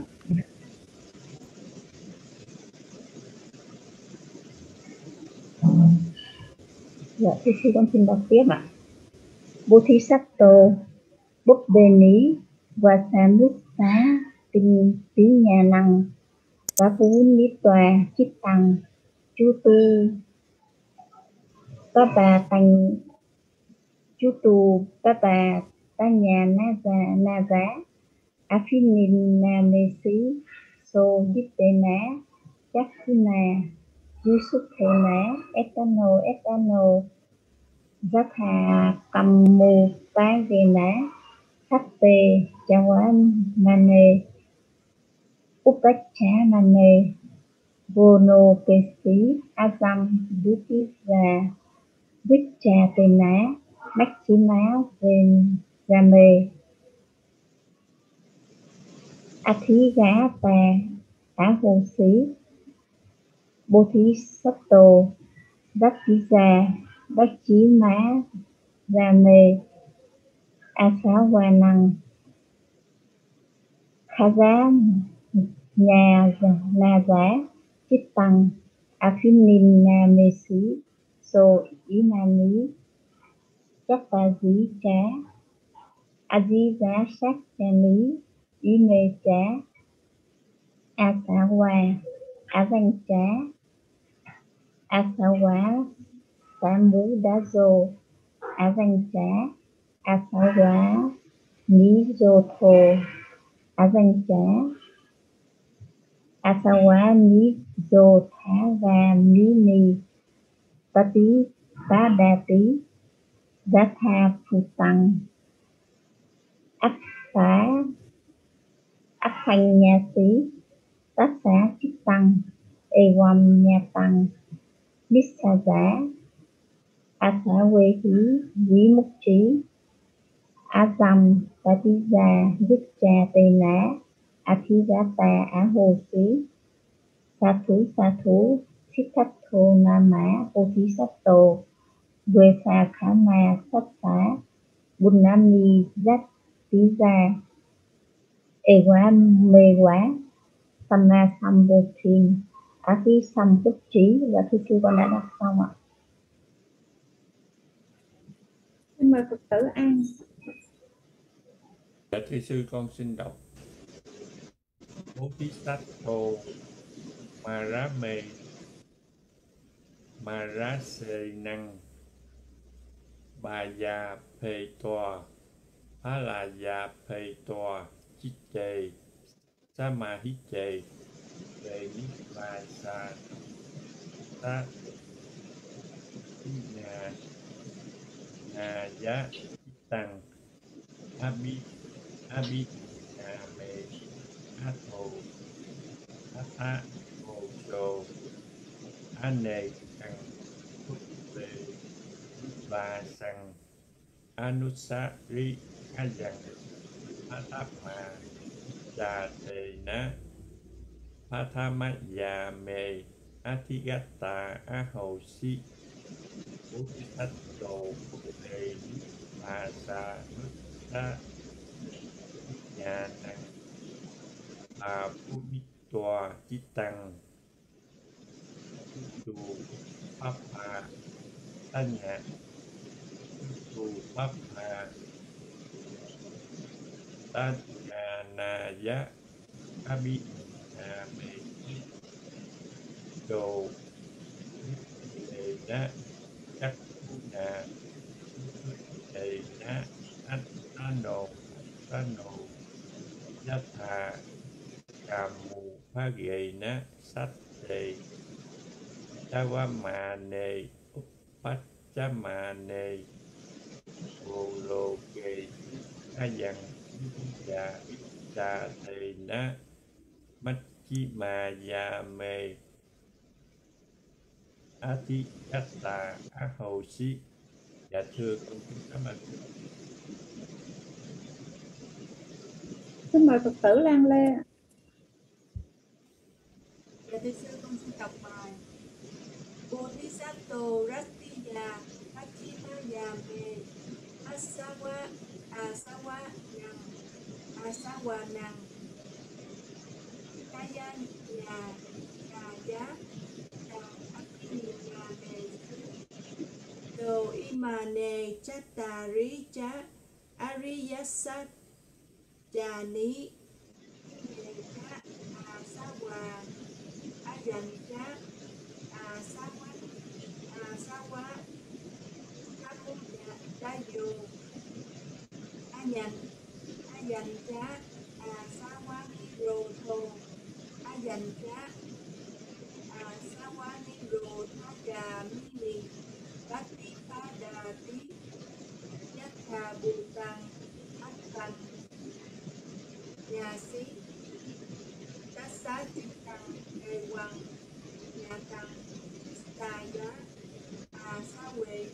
Dạ, thưa sư con xin đọc tiếp ạ. Bodhisattva bút đề ní và sám bút xá tinh tí nhà năng và phú ní tòa chít tăng chú tu các bà thành chú tu các bà ta nhà na già na giá á phi ninh na mê xí sô dít tê ná chắc khi nà dư xuất thế ná etano etano giác hà cầm mù tai về ná thắt tê chào anh mane upachá mane vono kê xí azam duti và vít trà tê ná mách chí máu về ra mê a thí gá tà á hồ xí bố thí sắp tổ đắc chí già đắc chí má ra mê a xá hoa năng khá giá nhà na giá chít tăng a phim ninh na mê xí sô ý na ní chắc ta dí trá, a di giá sắc cha lý, ý mê trá, a xá hoa, a danh trá, a xá quá, tá mũ đá dô, a danh trá, a xá quá, ní dô thô, a danh trá, a xá quá, ní dô thá và ní ni, tá tí, tá đa tí, giá tha phu tăng, ách xá, ách thanh nha tí, tát xá chích tăng, ê quam nha tăng, bít xa giá, a xá quê hí, dí múc trí, a dăm, tá tí già, dích trà tê lá, a thí giá tà, á hồ xí, sa thú sa thú, thích thách thô na mã, ô thí sát tô, quê xa khá ma, sát xá, bùn nam ni, dắt tí gia, ê quá mê quá, sam na sam bồ thìn, á phí sam bất trí. Và thưa sư con đã đọc xong ạ. Xin mời Phật tử An. Dạ thưa sư, con xin đọc Bodhisattva Marame Marasenang Baya Petoa Palaya Petoa Chitte Samahiche Về Nipasa Sa Nhà Nhà Giá Tăng Abi Abi Nhà Mê Atho Atha Hồ Sô Ane Tăng Phúc Về Ba Sang Anusari Ajang Atama Đà Tề Ná Pathamaya Mê Athigata Ahô Si Bodhisattva Đề Bà Sa Nutta Nhà Năng Bà Phú Bích Tòa Chí Tăng Tù Pháp Hà Thanh Nhạc Tù Pháp Hà Tan Nhà Na Giá Abi Nhà Mê Đồ Đề Ná Chắc Phú Nhà Đề Ná Anh Ano Ano Giá Thà Cà Mù Phá Ghê Ná Sách Đề Chá Quá Mà Nê Úc Bách Chá Mà Nê Bồ Lô Ghê A Dặn Dạ Dạ Thề Ná Mách Chí Mà Dạ Mê Á Tí Át Tà Á Hầu Xí. Dạ thưa con kính cảm ơn. Xin mời Phật tử Lan Lê. Dạ thưa sư, con xin đọc bài Bodhisattva Rattiya Pachimaya Me Asawa Asawa Năng Asawa Năng Kaya Nhà Nhà Giá Đà Akiniya Me Đồ Imane Chattari Cha Ariyasat Jani Cha Asawa Ayancha Asawa Asawa Amuya Dayo Ayan Ayancha Asawa Nirodho Ayancha Asawa Nirodha Gamini Bhakti Padati Yatha Bhutang Attan Nhà Sĩ Tát Xá Chích Tăng Đề Quang Nhà Tăng Đà Giá À Sa Huệ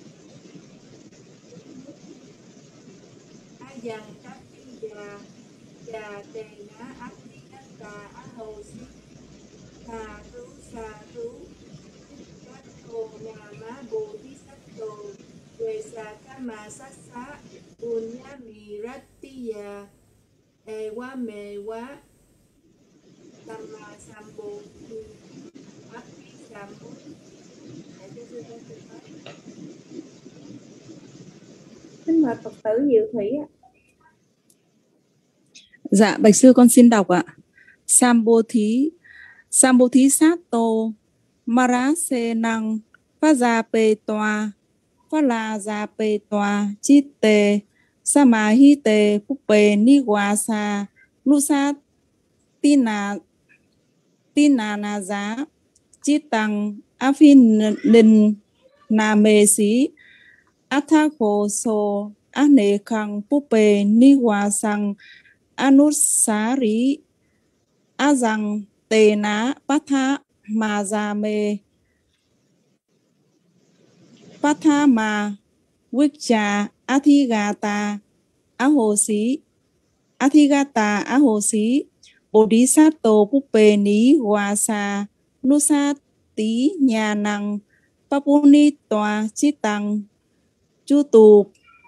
A Dằng Các Thiên Già Già Tề Ná Ác Tí Ác Tà Á Hầu Xí Xà Thú Xà Thú Các Hồ Nà Má Bồ Thí Sắc Đồ Quê Xà Cá Mà Sát Xá Bùn Nhá Mì Rát Tí Già Ê Quá Mê Quá Samma Sambo Api Sambo. Xin mời Phật tử Diệu Thủy ạ. Dạ, bạch sư con xin đọc ạ. Sambodhi Sambodhi Sato Marase Năng Vajape Toa Valajape Toa Chitte Samahite Pupe Niwasa Nusa Tina Tina Naza Chitang Afinin Namesi Athako So Anekang Pupe Niwasang Anusari Azang Tena Patha Mazame Patha Ma Wicha Athigata Ahosi Athigata Ahosi Bodhisattva Pupe Ni Wasa Nusa Tí Nhà Năng Papuni Tòa Chitang Chu Tu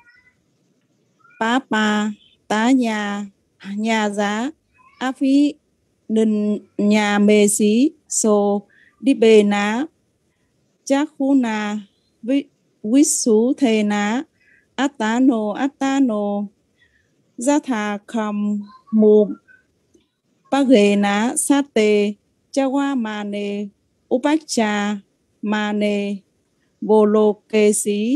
Papa Tá Nhà Nhà Giá Á Phi Đình Nhà Mê Sĩ Sô Đi Bê Ná Chắc Khu Nà Vít Sú Thê Ná Át Tá Nô Át Tá Nô Gia Thà Khầm Mù Bác Ghê Ná Sát Tê Cha Hoa Mà Nê Upách Trà Mà Nê Vô Lô Kê Sĩ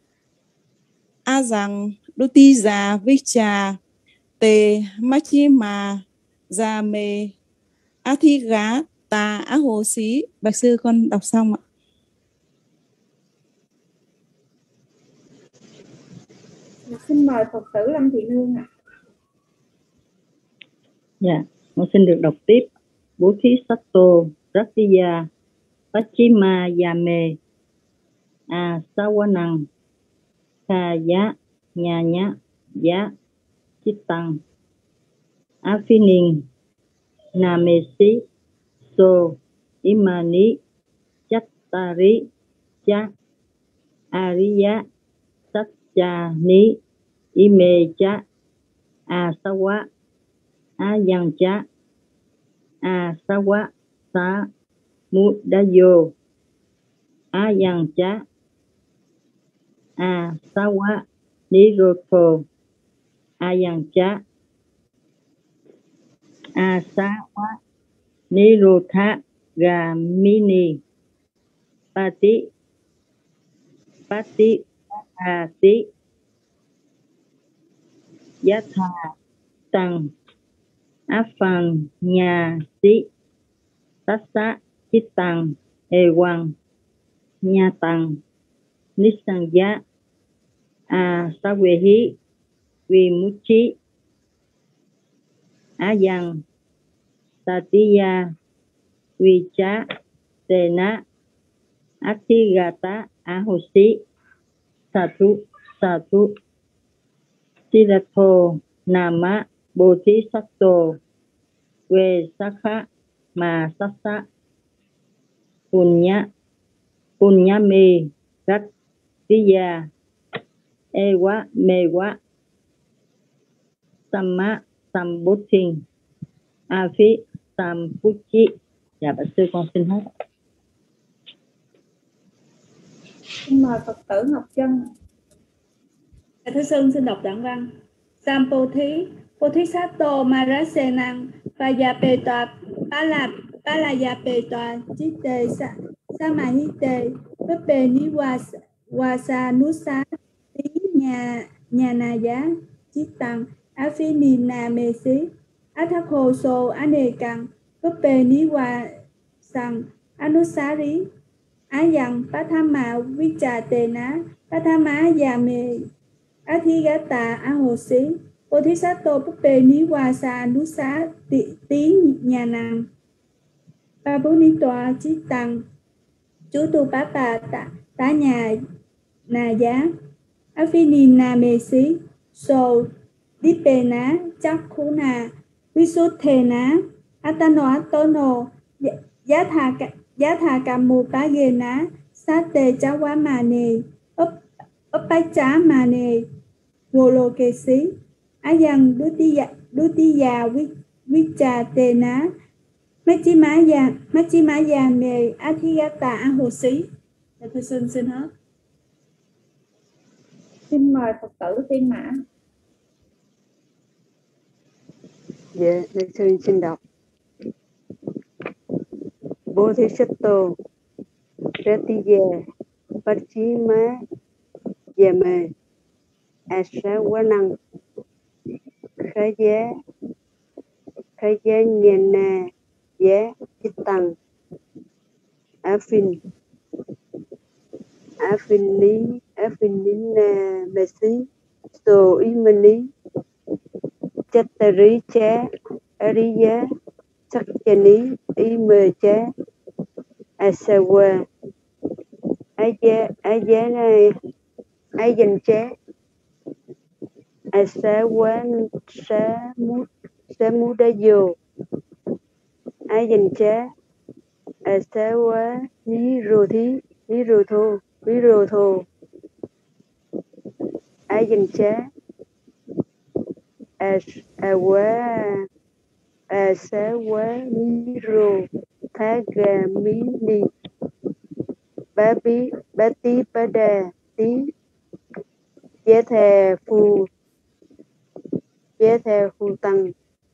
A Rằng Đô Ti Già Vích Trà Tê Mách Chi Mà Gia Mê A Thi Gá Tà Á Hồ Sĩ. Bạch sư con đọc xong ạ. Xin mời Phật tử Lâm Thị Nương ạ. Dạ, con xin được đọc tiếp. Bodhisattva Rattiya Pachima Yame A Sawanang Tha Giá Nhà Nhá Giá Chitang Afinin Namesi So Imani Chattari Cha Ariya Satcha Ni Ime Cha Asawa Ayang Cha Asawa Sa Mudayo Ayang Cha Asawa Niroto Ayang Cha Asawa Nirotha Gamini Pati Pati Ati Yatha Tăng Afan Nhà Sĩ Tassa Chitang Ewan Nhà Tăng Nisangya Asawehi Vimuchi Ayang Tatiya Vicha Tena Athigata Ahosi Satu Satu Siddhatho Nama Bodhisattva Ve Sakha Ma Sassa Punya Punyami Rattiya Ewa Mewa Samma Sambuddhin A Phi Sampuchi. Dạ bạch sư con xin hết. Xin mời Phật tử Ngọc Trân. Thưa sư xin đọc đoạn văn. Sampodhi Bodhisattva Marasenang Vajapeta Pala Palayapeta Chitte Samahite Pepe Niwasa Wasa Nusa Tí Nhà Nhà Na Giá Chitang Afinina Mesi Athako So Anekang Pepe Niwasang Anusari Ayang Pathama Vicha Tena Pathama Yame Athigata Ahosi Bodhisattva Pupe Niwasa Nusa Tí Nhà Năng Babunitwa Chitang Chú Tu Papa Tá Nhà Na Giá Afinina Mesi So Dipena Chakhuna Visuthena Atano Atono Giá Thà Giá Thà Kamu Pagena Sate Chawa Mane Uppacha Mane Volo Kesi Ayang Dutiya Dutiya Vicha Tena Machimaya Machimaya Me Athigata Ahosi. Thưa xin xin hết. Xin mời Phật tử Tiên Mã. Dạ, thầy sư xin đọc. Bodhisattva Pratiya Pachima Yame Asawanang Khaya Khaya Nyana Ya Chitang Afin Afini Afinina Mesi So Imani Chattari Cha Ariya Sakchani Ime Cha Asawa Aja Ajana Ajan Cha Asawan Samud Samudayo Ajan Cha Asawa Nirodhi Nirodho Nirodho Ajan Cha Asawa Asawa Niro Thagamini Babi Bati Pada Tí Chế Thề Phù Chế Thề Phù Tăng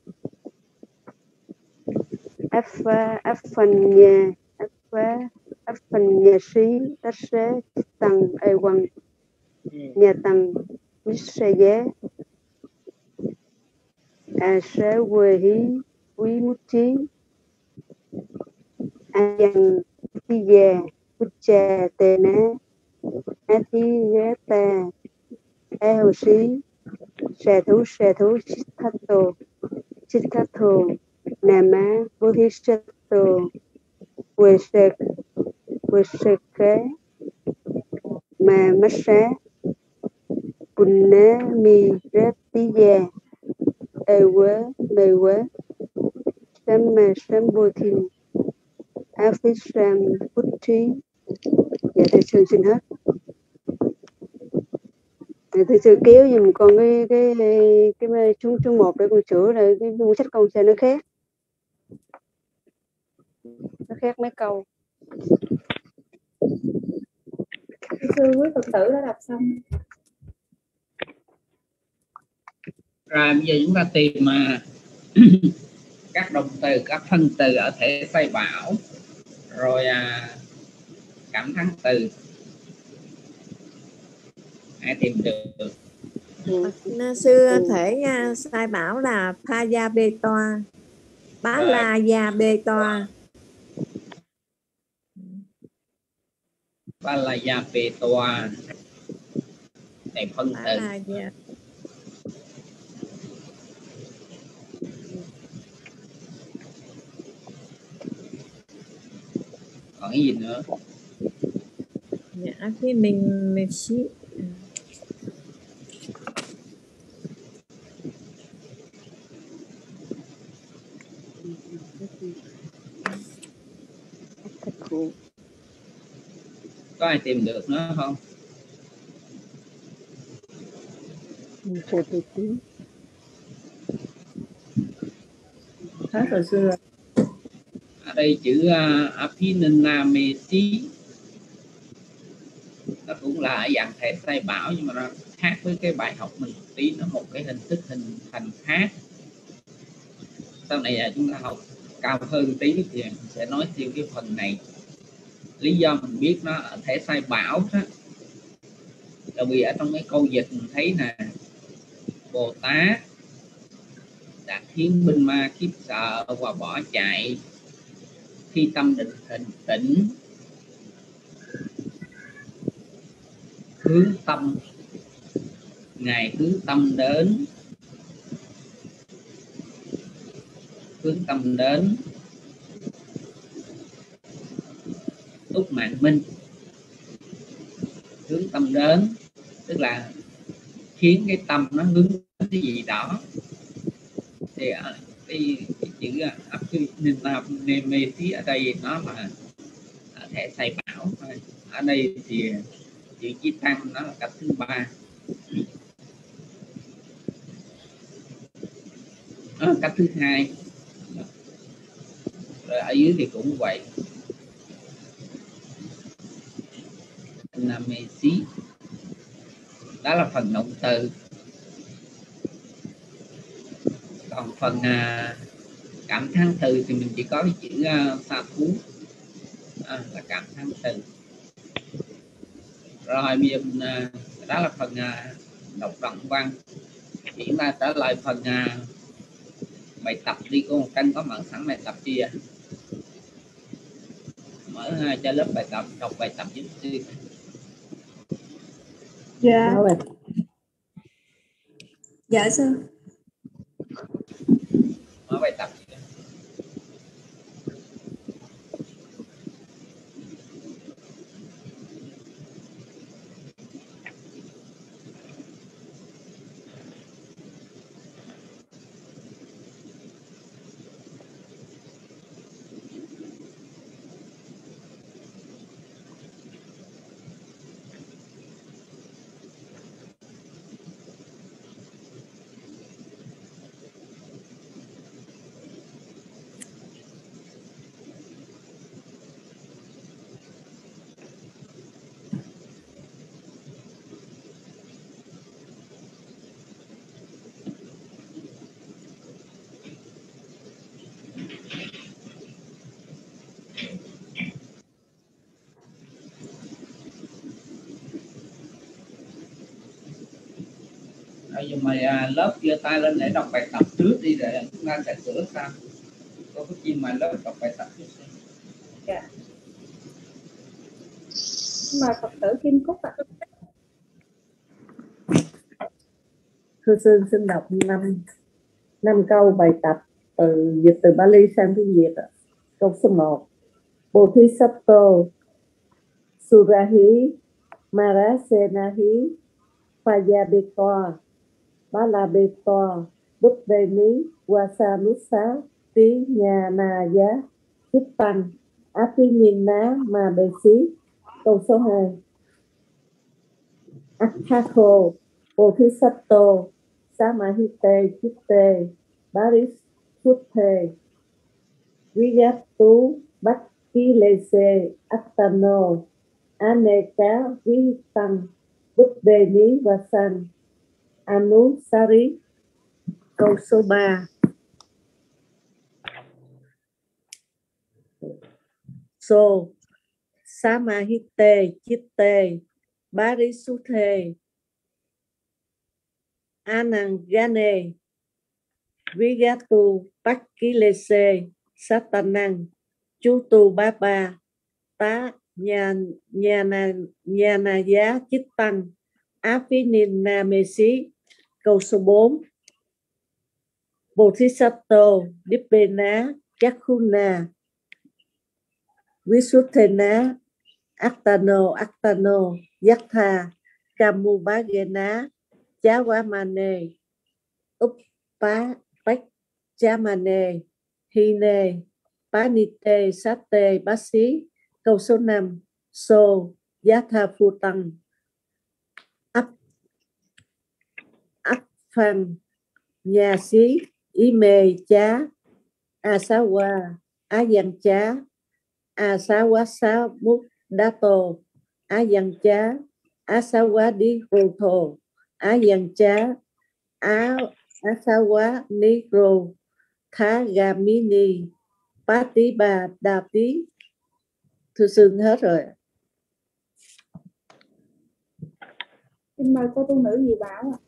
Áp Phá Áp Phần Nhà Áp Phá Áp Phần Nhà Sĩ Tất Xế Tăng Ê Quăng Nhà Tăng Nít Xe Giá À Xế Quê Hí Quý Mút Chí A Dành Tí Già Bút Trà Tê Ná A Tí Ghé Ta A Hồ Sĩ Xà Thú Xà Thú Siddhartha Siddhartha Nama Bodhisattva Quê Sê Quê Sê Khá Mà Mát Xá Punna Mi Rát Tí Gia Ê Quế Mê Quế Samma Sambodhin Afisam Bút Trí. Dạ thầy sư xin hết. Dạ, thầy sư kéo dùm con cái cái cái, cái chung chung một để con sửa lại cái mua sách con xe nó khác. Nó khác mấy câu. Thưa sư, quý Phật tử đã đọc xong. Rồi bây giờ chúng ta tìm mà các động từ, các phân từ ở thể Tây Bảo, rồi à, cảm thắng từ. Ai tìm được? Sư thể nha, sai bảo là Phaya Bê Toa, Bá La Gia Bê Toa. Ba là gia Bê Toa. Này phân Bá từ. La Gia. Còn cái gì nữa? Dạ, khi mình mình xí. Có ai tìm được nữa không? Hết rồi xưa. Ở đây chữ uh, Apinanamesi nó cũng là ở dạng thể Tây Bảo, nhưng mà nó khác với cái bài học mình một tí, nó một cái hình thức hình thành khác. Sau này là chúng ta học cao hơn tí thì sẽ nói thêm cái phần này. Lý do mình biết nó ở thể Tây Bảo đó là vì ở trong cái câu dịch mình thấy nè, Bồ Tát đã khiến binh ma khiếp sợ và bỏ chạy khi tâm định hình tĩnh, hướng tâm, ngài hướng tâm đến hướng tâm đến túc mạng minh. Hướng tâm đến tức là khiến cái tâm nó hướng đến cái gì đó. Thì cái, cái chữ Apinanamesi ở đây nó là thể Tây Bảo. Ở đây thì chữ Chí Tăng nó là cách thứ ba. Đó là cách thứ hai. Rồi ở dưới thì cũng vậy. Namesi đó là phần động từ. Còn phần à, cảm thán từ thì mình chỉ có cái chữ uh, sa thú à, là cảm thán từ. Rồi bây giờ mình, à, đó là phần à, đọc đoạn văn. Chuyển ta trở lại phần à, bài tập đi. Cô một canh có mở sẵn bài tập chưa? Mở uh, cho lớp bài tập, đọc bài tập giúp sư. Dạ. Dạ sư. Mở bài tập. Bây giờ mày à, lớp giơ tay lên để đọc bài tập trước đi rồi chúng ta sẽ sửa sao. Cô có chim mày lớp đọc bài tập trước. Dạ. Mời Phật tử Kim Cúc ạ. Thưa sư xin đọc năm năm câu bài tập từ dịch từ Bali sang tiếng Việt. Câu số một: Bodhisattva Surahi Marasenahi Payabetoa Balabetoa Buddheni Wasanusa Tí Nhà Na Giá Chittang Apinina Ma Bê Xí. Câu số hai: Athako Bodhisattva Samahite Chitte Parisutthe Vijatu Bhakkilese Attano Aneka Vihitang Buddheni Vasan Anusari. Câu số ba: So Samahite Chitte Parisutthe Anangane Vigatu Bhakkilese Satanang Chutu Baba Tá Nhà Nhà Na Nhà Na Giá Chittang Aphinina Mesi. Câu số bốn: Bodhisattva Dippena Chakkhuna Visuddhena Attano Attano Yattha Kamubhagena Chawamane Uppa Pachamane Hine Panite Sate Basi. Câu số năm: So Yatha Phutang Ap Aphan Nhà Sĩ Ime Chá Asawa Ayan Chá Asawasa Mudato Ayan Chá Asawadi Rotho Ayan Chá Asawa Nigro Thagamini Patiba Dati. Thưa sư hết rồi. Xin mời cô tu nữ Dị Bảo ạ.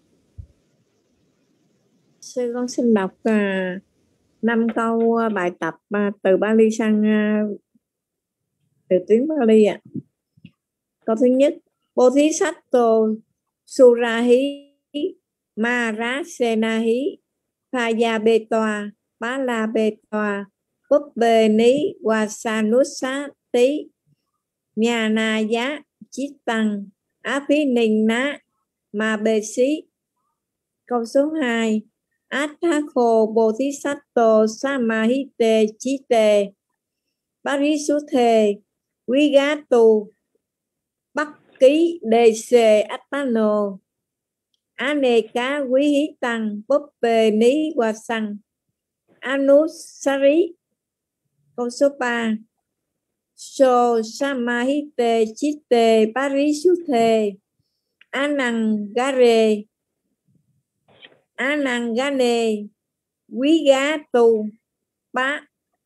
Sư con xin đọc à, năm câu bài tập à, từ Bali sang à, từ tiếng Bali ạ. À. Câu thứ nhất: Bodhisattva Surahi Marasenahi Payabetoa Balabetoa Buddheni Wasanusati Nhà Na Giá Chittang Aphinina Ma Bê Xí. Câu số hai: Athako Bodhisattva Samahite Chitte Parisutthe Vigatu Bhakkilese Attano Aneka Vihitang Buddheni Vasan Anusari. Câu số ba: So Samahite Chitte Parisutthe Anangare Anangane Vigatu Pa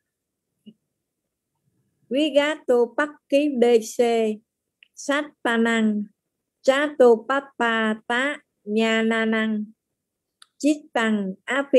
Vigatu Pakki Dese Sattanang Chato Papa Ta Nyananang Chitang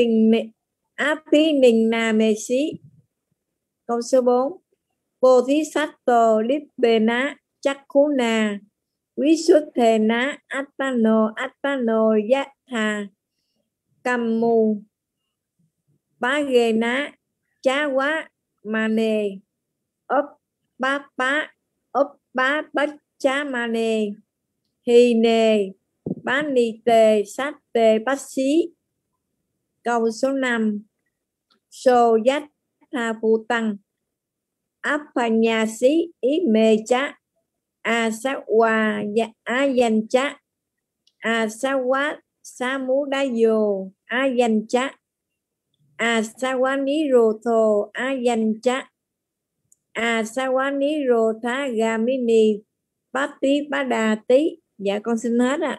Apininamesi. Câu số bốn. Bodhisattva Libbena Chakkuna Visuddhena Attano Attano Yatha Kammu Bhagena Chawa Mane Uppapa Uppapachamane Hine Banite Satte Passi. Câu số năm. So Yatha Putang Apanyasi Imecha Asawa Ayancha Asawa Samudayo Ayancha Asawani Rotho Ayancha Asawani Rotha Gamini Pati Padati. Dạ con xin hết ạ.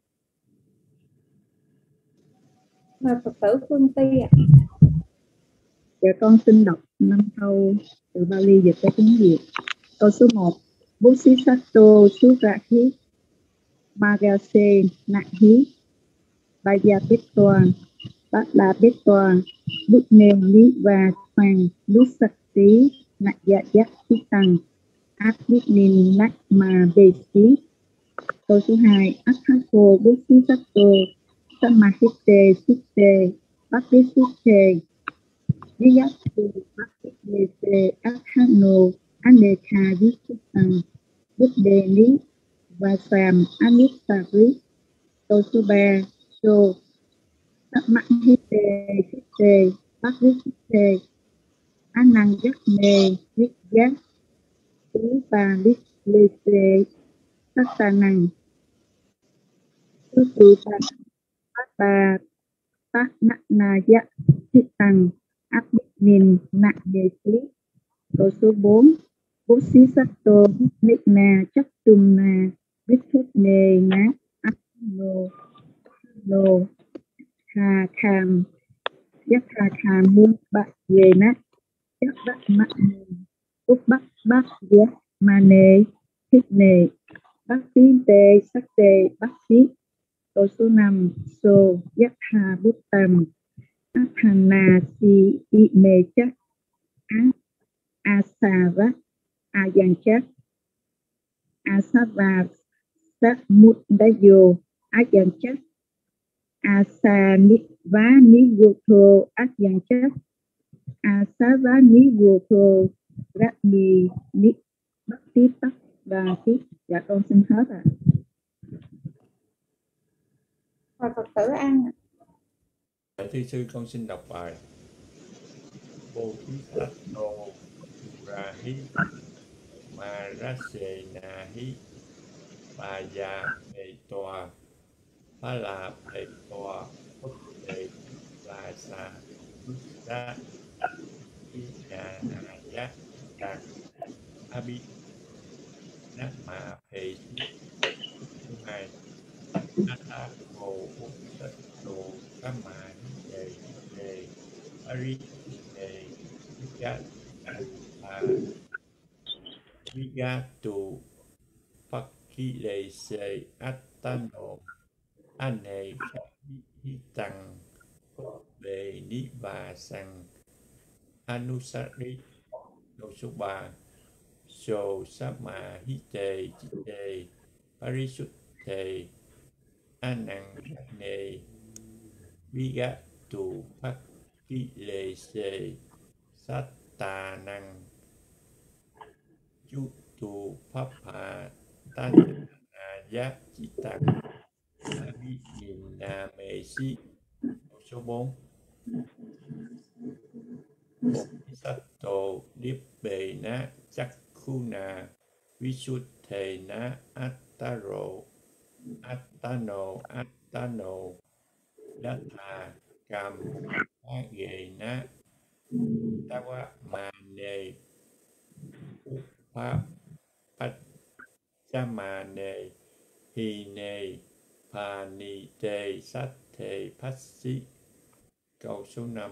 Mời Phật tử Phương Ti ạ. Dạ con xin đọc năm câu từ Bali dịch ra tiếng Việt. Câu số một. Bodhisattva Surahi Magase Nahi Vajapetwa Bhatla Butne Ni và Hoàng Lusakti Nayayat Tang Aditnin Nakma Besi. Câu số hai. Athako Bodhisattva Samahite Sitte Bhaktisutte Niyatu Bhaktisutte Athano Anekha Visuttang Buddheni Vasam Anissari. Câu số ba. So Samahite Sitte Bhaktisutte Anangatne Vidyat Upanishite Sattanang Susupan Pata Tatnaya Chitang Abhinin Nadesi. Câu số bốn. Bodhisattva Nikna Chaktumna Vithutne Na Atno No Hà Kham Yakha Kham Mun Bạc Về Nát Chắc Bắc Mạc Úc Bắc Bắc Giác Mane Thích Nề Bác Tí Tê Sắc Tê Bác Sĩ. Câu số năm. So Yakha Buttam Athana Si I Mê Chắc Asava Ayanchak Asava Samudayo Ayanchak Asaniva Nigotho Ayanchak Asava Nigotho Rami Ni Bhakti Tắc và Khí. Dạ con xin hết ạ. Mời Phật tử An ạ. Thưa Thi sư, con xin đọc bài Bodhisattva Rahi Marase Nahi Baya Petwa Pala Petwa Putte Vasa Buddha Inanaya Tang Abi Nakma Pe Thứ hai. Athako Bodhisattva Kama Đề Đề Ari Đề Vigatu Pakilese Attano Ane Hitang Bề Ni Và Sang Anusari. Câu số ba. So Sama Hite Chite Parisutte Anangatne Vigatu Pakilese Sattanang Chutu Papa Tanaya Chitang Abhinamesi. Câu số bốn. Bodhisattva Nibbena Chakkuna Visuddhena Attaro Attano Attano Yatha Kam Bhagena Tawa Mane Upa Pachamane Hi ne pa ni te sát te passi. Câu số năm.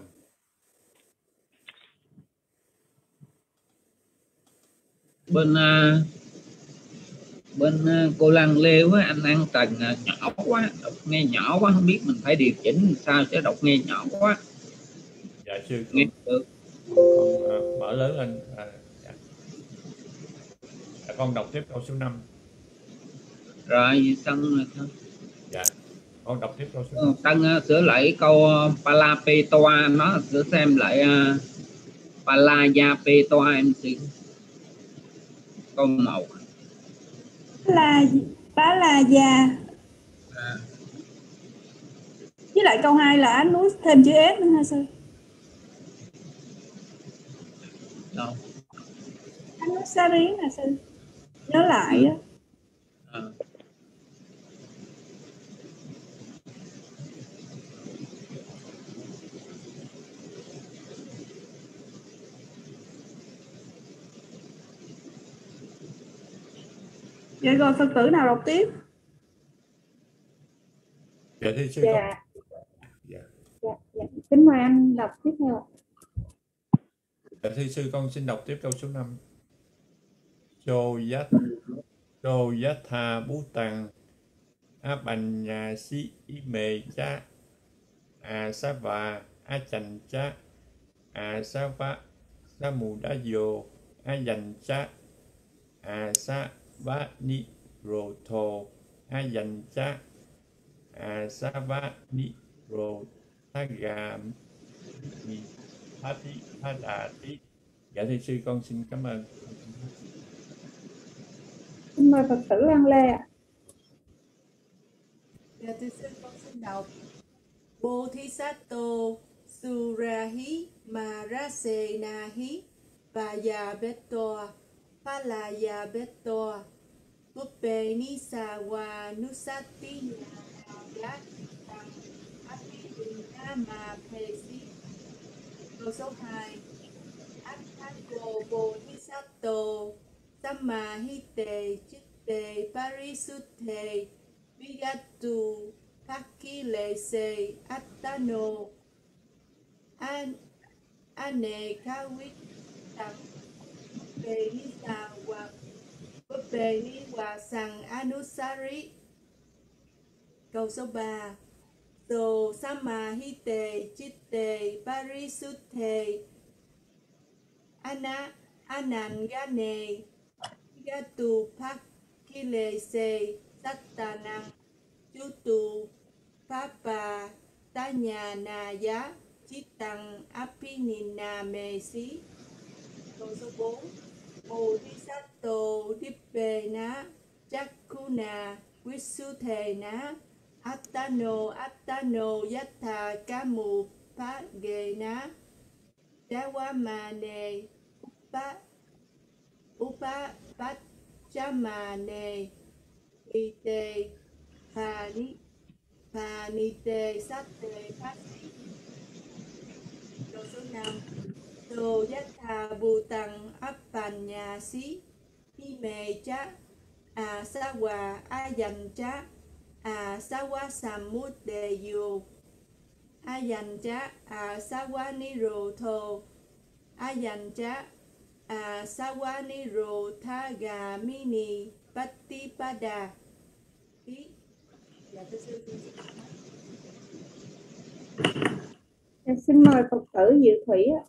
Bên uh, bên uh, cô Lan Lê á, anh An Trần uh, nhỏ quá, đọc nghe nhỏ quá, không biết mình phải điều chỉnh sao chứ đọc nghe nhỏ quá. Dạ sư Nghe con, được. con uh, mở lớn lên. À, dạ. Dạ, con đọc tiếp câu số năm. Rồi xong rồi thôi. Dạ, con đọc tiếp câu số năm. Tân uh, sửa lại câu uh, Palapetoa, nó sửa xem lại uh, Palayapetoa em xin. Câu một. Là Bá La Gia. À. Với lại câu hai là nuốt thêm chữ S nữa ha sư? Đâu? Anusari nè sư. Nhớ lại á. À. Vậy rồi Phật tử nào đọc tiếp? Dạ thưa sư Dạ. con. Dạ. Dạ, dạ. Kính mời anh đọc tiếp theo. Dạ thưa sư con xin đọc tiếp câu số năm. Chô yat Chô yatha bhutan abanyasi ime cha asava achancha asava samudayo ayancha asava nirodho ayancha asava nirodhagami Hati Hadati. Dạ thưa sư con xin cảm ơn. Xin mời Phật tử Lan Lê ạ. Dạ thưa sư con xin đọc. Bodhisattva Surahi Marasenahi Vajabetoa Palayabetoa Puppenisawa Nusati Nyaya Apidinama Pesi. Câu số hai. Attako Bodhisattva Samahite Chitte Parisutte Vigatu Pakilese Attano An Anekawit Tang Benisawa Beniwa Sang Anusari. Câu số ba. So Samahite Chitte Parisutte Ana Anangane Gatu Pakilese Sattanang Chutu Papa Tanya Naya Chitang Apinina Mesi. Câu số bốn. Bodhisattva Dippena Chakuna Visuthena Attano Attano Yattha Kamu Phagena Dawamane Upa Upa Pachamane Ite Pani Panite Satte Pasi. Câu số năm. Đồ Yattha Bhutang Appanyasi Hime Cha Asawa Ayancha Asawa Samuddeyo Ayancha Asawa Nirodho Ayancha Asawa Nirodhagamini Patipada. Dạ thưa sư. Dạ, xin mời Phật tử Diệu Thủy ạ.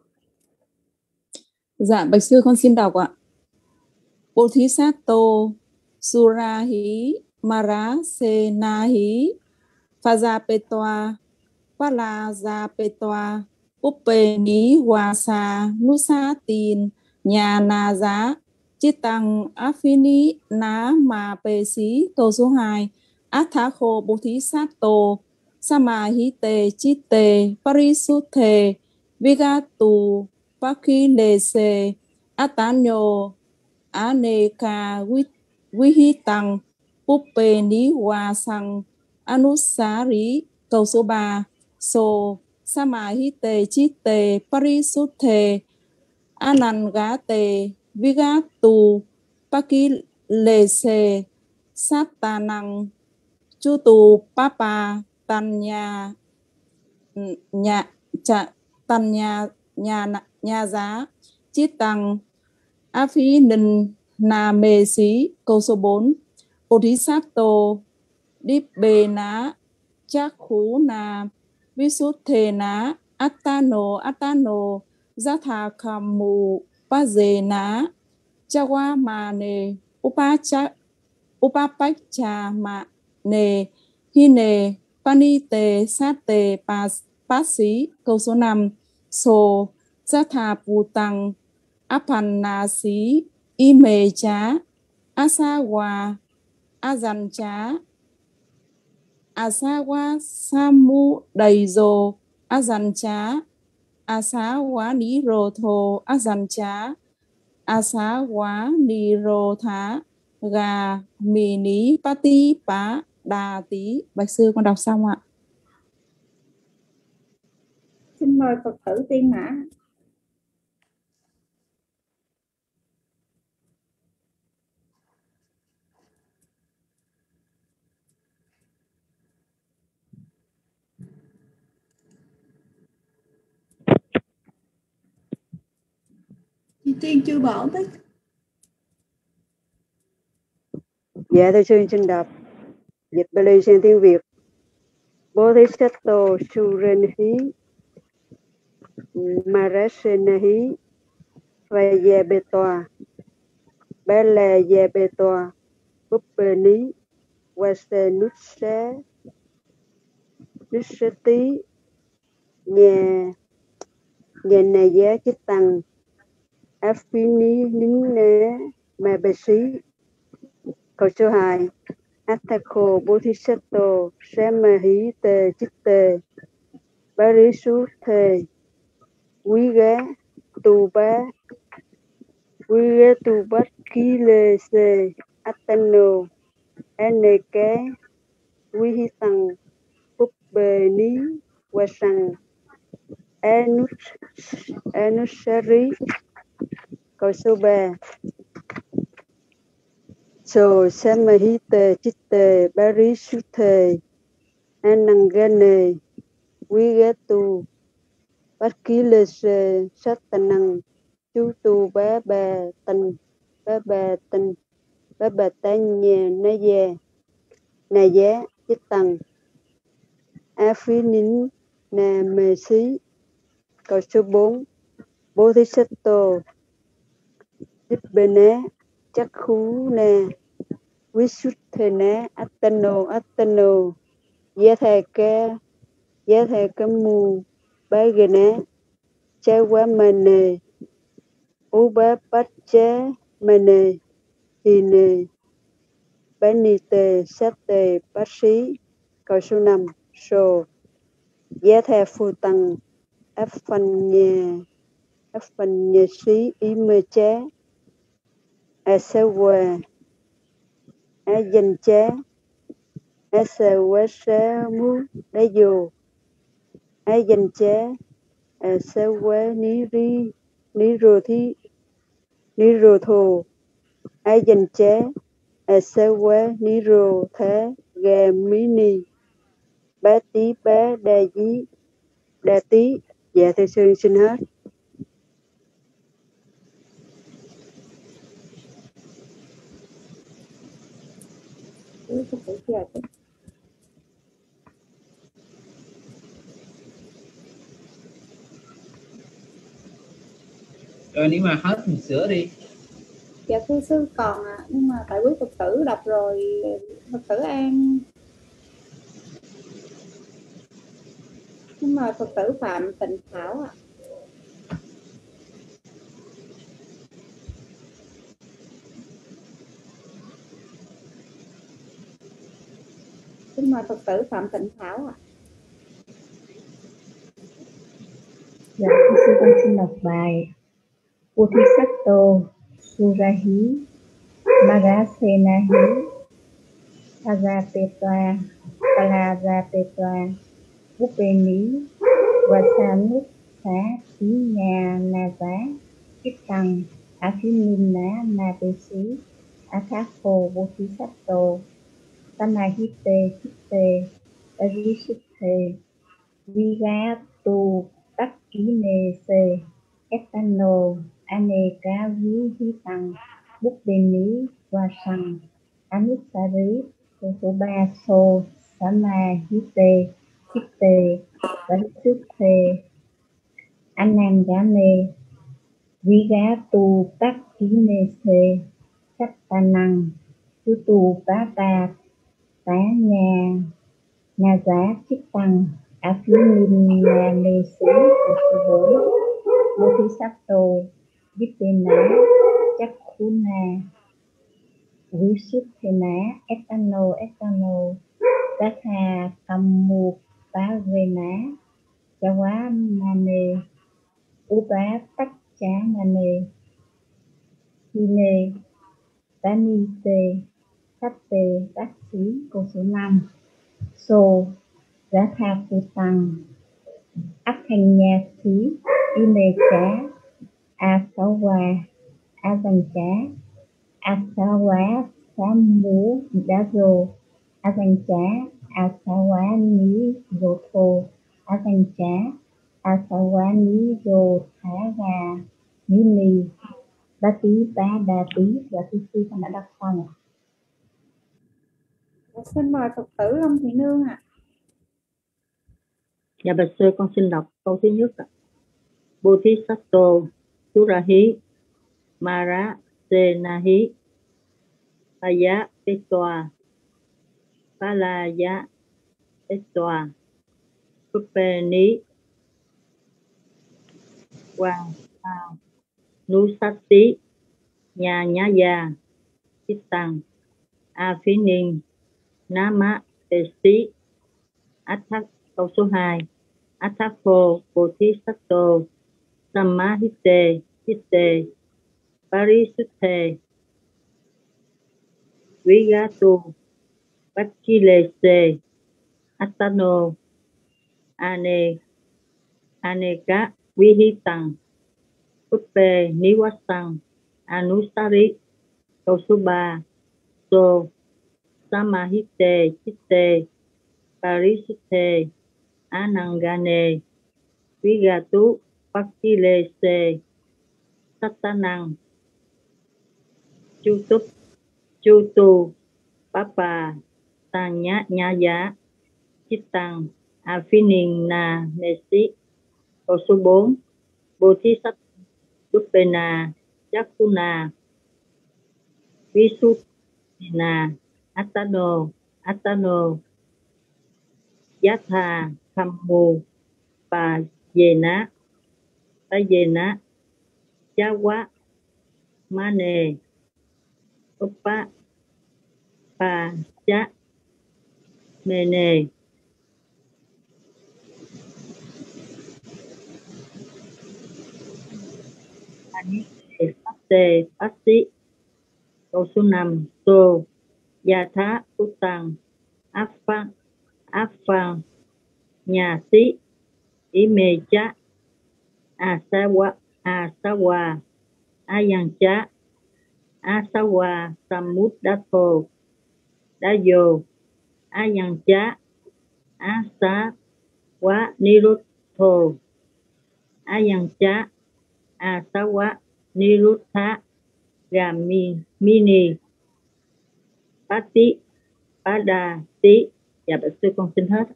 Dạ bạch sư con xin đọc ạ. Bodhisattva Surahi Marasenahi Vajapetoa Palajapetoa Uppeniwasa Nusatin Nyanaza Chitang Afini Ná Mà Pê Xí. Câu số hai. Attako Bodhisattva Samahite Chitte Parisutte Vigatu Pakilese Attano Aneka Vihitang Puppeniwasang Anusari. Câu số ba. So Samahite Chitte Parisutte Anangate Vigatu Pakilese sát ta năng chu tu papa tan nhà nhà chạ tan nhà nhà nhà giá chít tăng á phí ninh na mê xí. Câu số bốn. Bodhisattva Điếp bê ná chắc khú na Visuddhe ná Attano Attano Zatha Kammu Paze ná Chawa ma ne Upacha Upapacha ma ne Hine Panite Sate Pas Pasi. Câu số năm. So Zatha Putang Apannasi Ime Chá Asawa Azancha Asawa Samu Daizo Azancha Asawa Nirotho Azancha Asawa Nirotha Gà Mì Ní Pati Pá Đà Tí. Bạch sư con đọc xong ạ. Xin mời Phật tử Tiên Mã. Chị Tiên chưa bỏ tích. Dạ thưa sư xin đọc dịch Bali sang tiếng Việt. Bodhisattva Surenhi Marasenahi Vajabetoa Bala Jabetoa Buppeni Vasanutsa Nussati Nhà Nhà này giá chích tăng Afini nín ná mà bà sĩ. Câu số hai. Attako Bodhisattva Samahi Tê Chích Tê Parisuddhe Quý Gá Tu Bá Quý Gá Tu Bát Ký Lê Sê Attano Aneka Quý Hí Tăng Búp Bê Ní Qua Sang Anusari. Câu số ba. So Samahite Chitte Parisuddhe Anangane Vigatu Vatkilese Satanang Chú Tu Bá Bà Tanh Bá Bà Tanh Bá Bà Tanh Nhà Na Gia Na Giá Chích Tăng A Phí Nín Na Mê Xí. Câu số bốn. Bodhisattva Dibbena Chắc Khú Na Visuddhe ná Attano Attano Yatha Ka Yatha Kammu Bhagana Chawa Mane Upapacha Mane Hine Banite Sate Pasi. Câu số năm. So Yatha Phutang Affanya Affanyasi Imecha Asawa Ajancha Asawasamu Dayo Ajancha Asawa Niri Nirothi Nirotho Ajancha Asawa Nirotha Gamini Bá Tí Bá Đa Dí Đa Tí. Dạ thưa sư xin hết. Rồi nếu mà hết mình sửa đi. Dạ thưa sư còn à, nhưng mà tại quý Phật tử đọc rồi, Phật tử An. Nhưng mà Phật tử Phạm Tịnh Thảo ạ. À. Xin mời Phật tử Phạm Tịnh Thảo ạ. À. Dạ, sư con xin đọc bài Bodhisattva Surahi Marasenahi Ajapetwa Palajapetwa Bupeni Vasanut Xá Tí Nhà Na Giá Kích Tăng Aphimina Na Bê Xí Atha Atthakho Bodhisattva Samahite Chitte Parisutthe Vigatu Takkine Se Etano Aneka Vihitang Buddhini Vasang Anussari số ba So Samahite Chitte Parisutthe Anangane Vigatu Takkine Se Sattanang Tutu Pata Tá Nhà Nhà Giá Chích Tăng A Phí Ninh Nhà Lê Sĩ của số bốn Bodhisattva Vippena Chakkhuna Visuddhena Etano Etano Tatha Kammu Pavena Chawa Mane Upa Taccha Mane Hine Tanite Satte Tác Xí câu số năm. So Giá Tha Phu Tăng Ác Hành Nhà Xí Ime Chá A Sáu Hòa A Văn Chá A Sáu Hóa Xá Mú Đá Rô A Văn Chá A Sáu Hóa Ní Rô Thô A Văn Chá A Sáu Hóa Ní Rô Thá Gà Ní Nì Ba Tí Ba Đà Tí và Tí Sư con đã đọc xong. Xin mời Phật tử Long Thị Nương ạ. À. Dạ bạch sư, con xin đọc câu thứ nhất ạ. Bodhisattva Surahi Mara Senahi Aya Petwa Palaya Petwa Kupeni Quang Nusati Nhà Nhá Già Chitang A Phí Ninh Nama Tesi Athak câu số hai. Athakho Bodhisattva Samahite Chitte Parisutthe Vigatu Vakkilese Attano Ane Aneka Vihitang Uppe Niwasang Anusari câu số ba. So Samahite Chitte Parisutthe Anangane Vigatu Vakkilese Sattanang Chu Túc Chu Tu Papa Tanya Nha Giá Chittang Afininna Nesi câu số bốn. Bodhisattva Duppena Chakkhuna Visuddhena Attano Attano Yatha Kammu Pajena Pajena Chawa Mane Upa Pacha Mene Anite Satte Pasi câu số năm. So Yatha Utang Apha Apha Nhà Sĩ Imecha Asawa Asawa Ayancha Asawa Samuddatho Dayo Ayancha Asawa Niruttho Ayancha Asawa Niruttha Gami Mini Pati Pada Tí. Dạ bạch sư, con xin hết.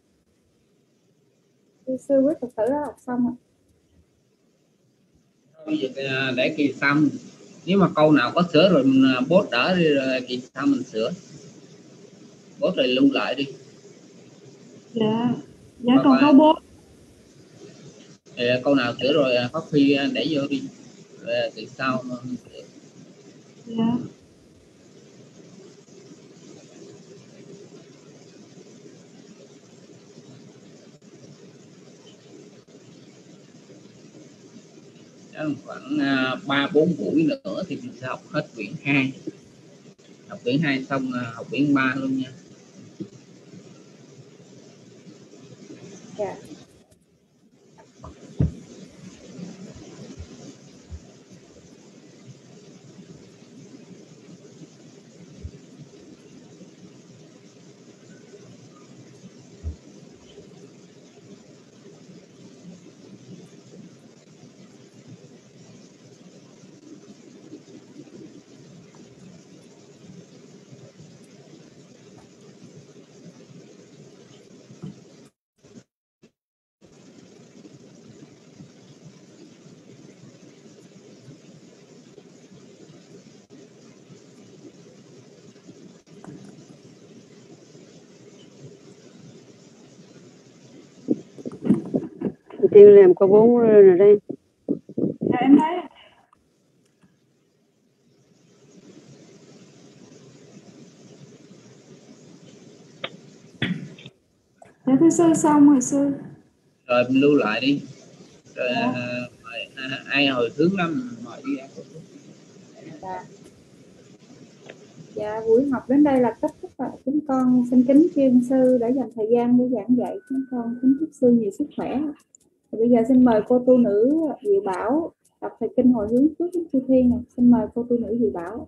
Sư sư quý Phật tử đã đọc xong rồi. Bây giờ để kỳ xong, nếu mà câu nào có sửa rồi bốt đỡ đi, rồi kỳ sau mình sửa. Bốt rồi lưu lại đi. Dạ, dạ còn câu bốt. Câu nào sửa rồi copy để vô đi, rồi kỳ sau mình sửa. Dạ. Khoảng ba bốn buổi nữa thì mình sẽ học hết quyển hai. Học quyển hai xong học quyển ba luôn nha. Dạ. Tiên làm có bốn rồi đây. À, em thấy dạ thưa sư xong rồi sư. Rồi mình lưu lại đi. Rồi à, à, ai hồi hướng năm mời đi ra. Dạ. Dạ, buổi học đến đây là kết thúc rồi. Chúng con xin kính chuyên sư đã dành thời gian để giảng dạy. Chúng con kính chúc sư nhiều sức khỏe. Và bây giờ xin mời cô tu nữ Diệu Bảo đọc thời kinh hồi hướng trước đến chư thiên này. Xin mời cô tu nữ Diệu Bảo.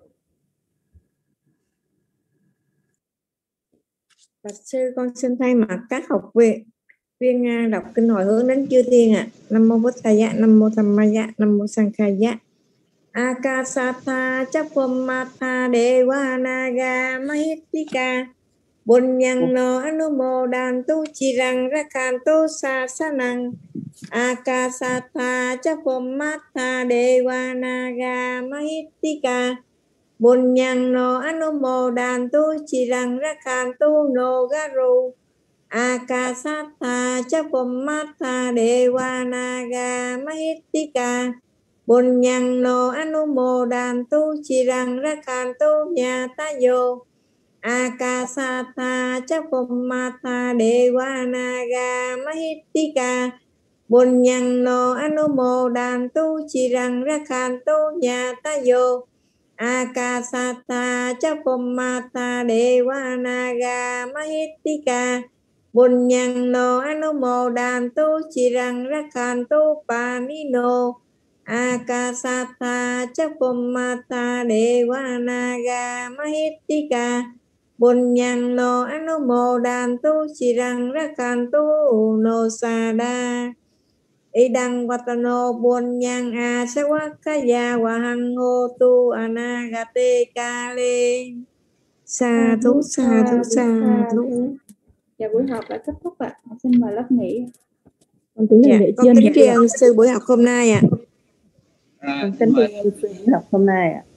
Bạch sư, con xin thay mặt các học viên viên đọc kinh hồi hướng đến chư thiên ạ. À. Nam mô Bổn Thầy, Nam mô Tham Maya, Nam mô Sankhaya. Akasatha Chappamatha Dewa Naga Mahitika Bunyang Anumodantu Chirang Rakantu Sasanang. Akasatha Chappamatha Dewa Naga Mahitika Bunyang Anumodantu Chirang Rakantu No Garu. Akasatha Chappamatha Dewa Naga Mahitika Bunyang no anumodantu chirang rakantu nyatayo. Akasatha Chappamatha Dewa Naga Mahitika Bunyang no anumodantu chirang rakantu nyatayo. Akasatha Chappamatha Dewa Naga Mahitika Bunyang no anumodantu chirang rakantu panino. Akasatha Chappamatha Dewa Naga Mahitika Bunyang no anumodantu chirang rakantu no sada. Idang watano bunyang asawakaya wahang tu anagate kale. Sa thú sa thú sa thú. Dạ, buổi học đã kết thúc ạ. À. Xin mời lớp nghỉ. Con kính dạ, con kính tri sư buổi học hôm nay ạ. À. À, con kính tri ân sư buổi học hôm nay ạ. À.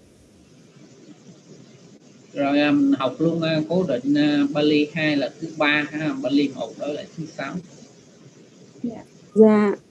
Rồi um, học luôn uh, cố định uh, Bali hai là thứ ba ha, Bali một đó là thứ sáu. Dạ. Dạ.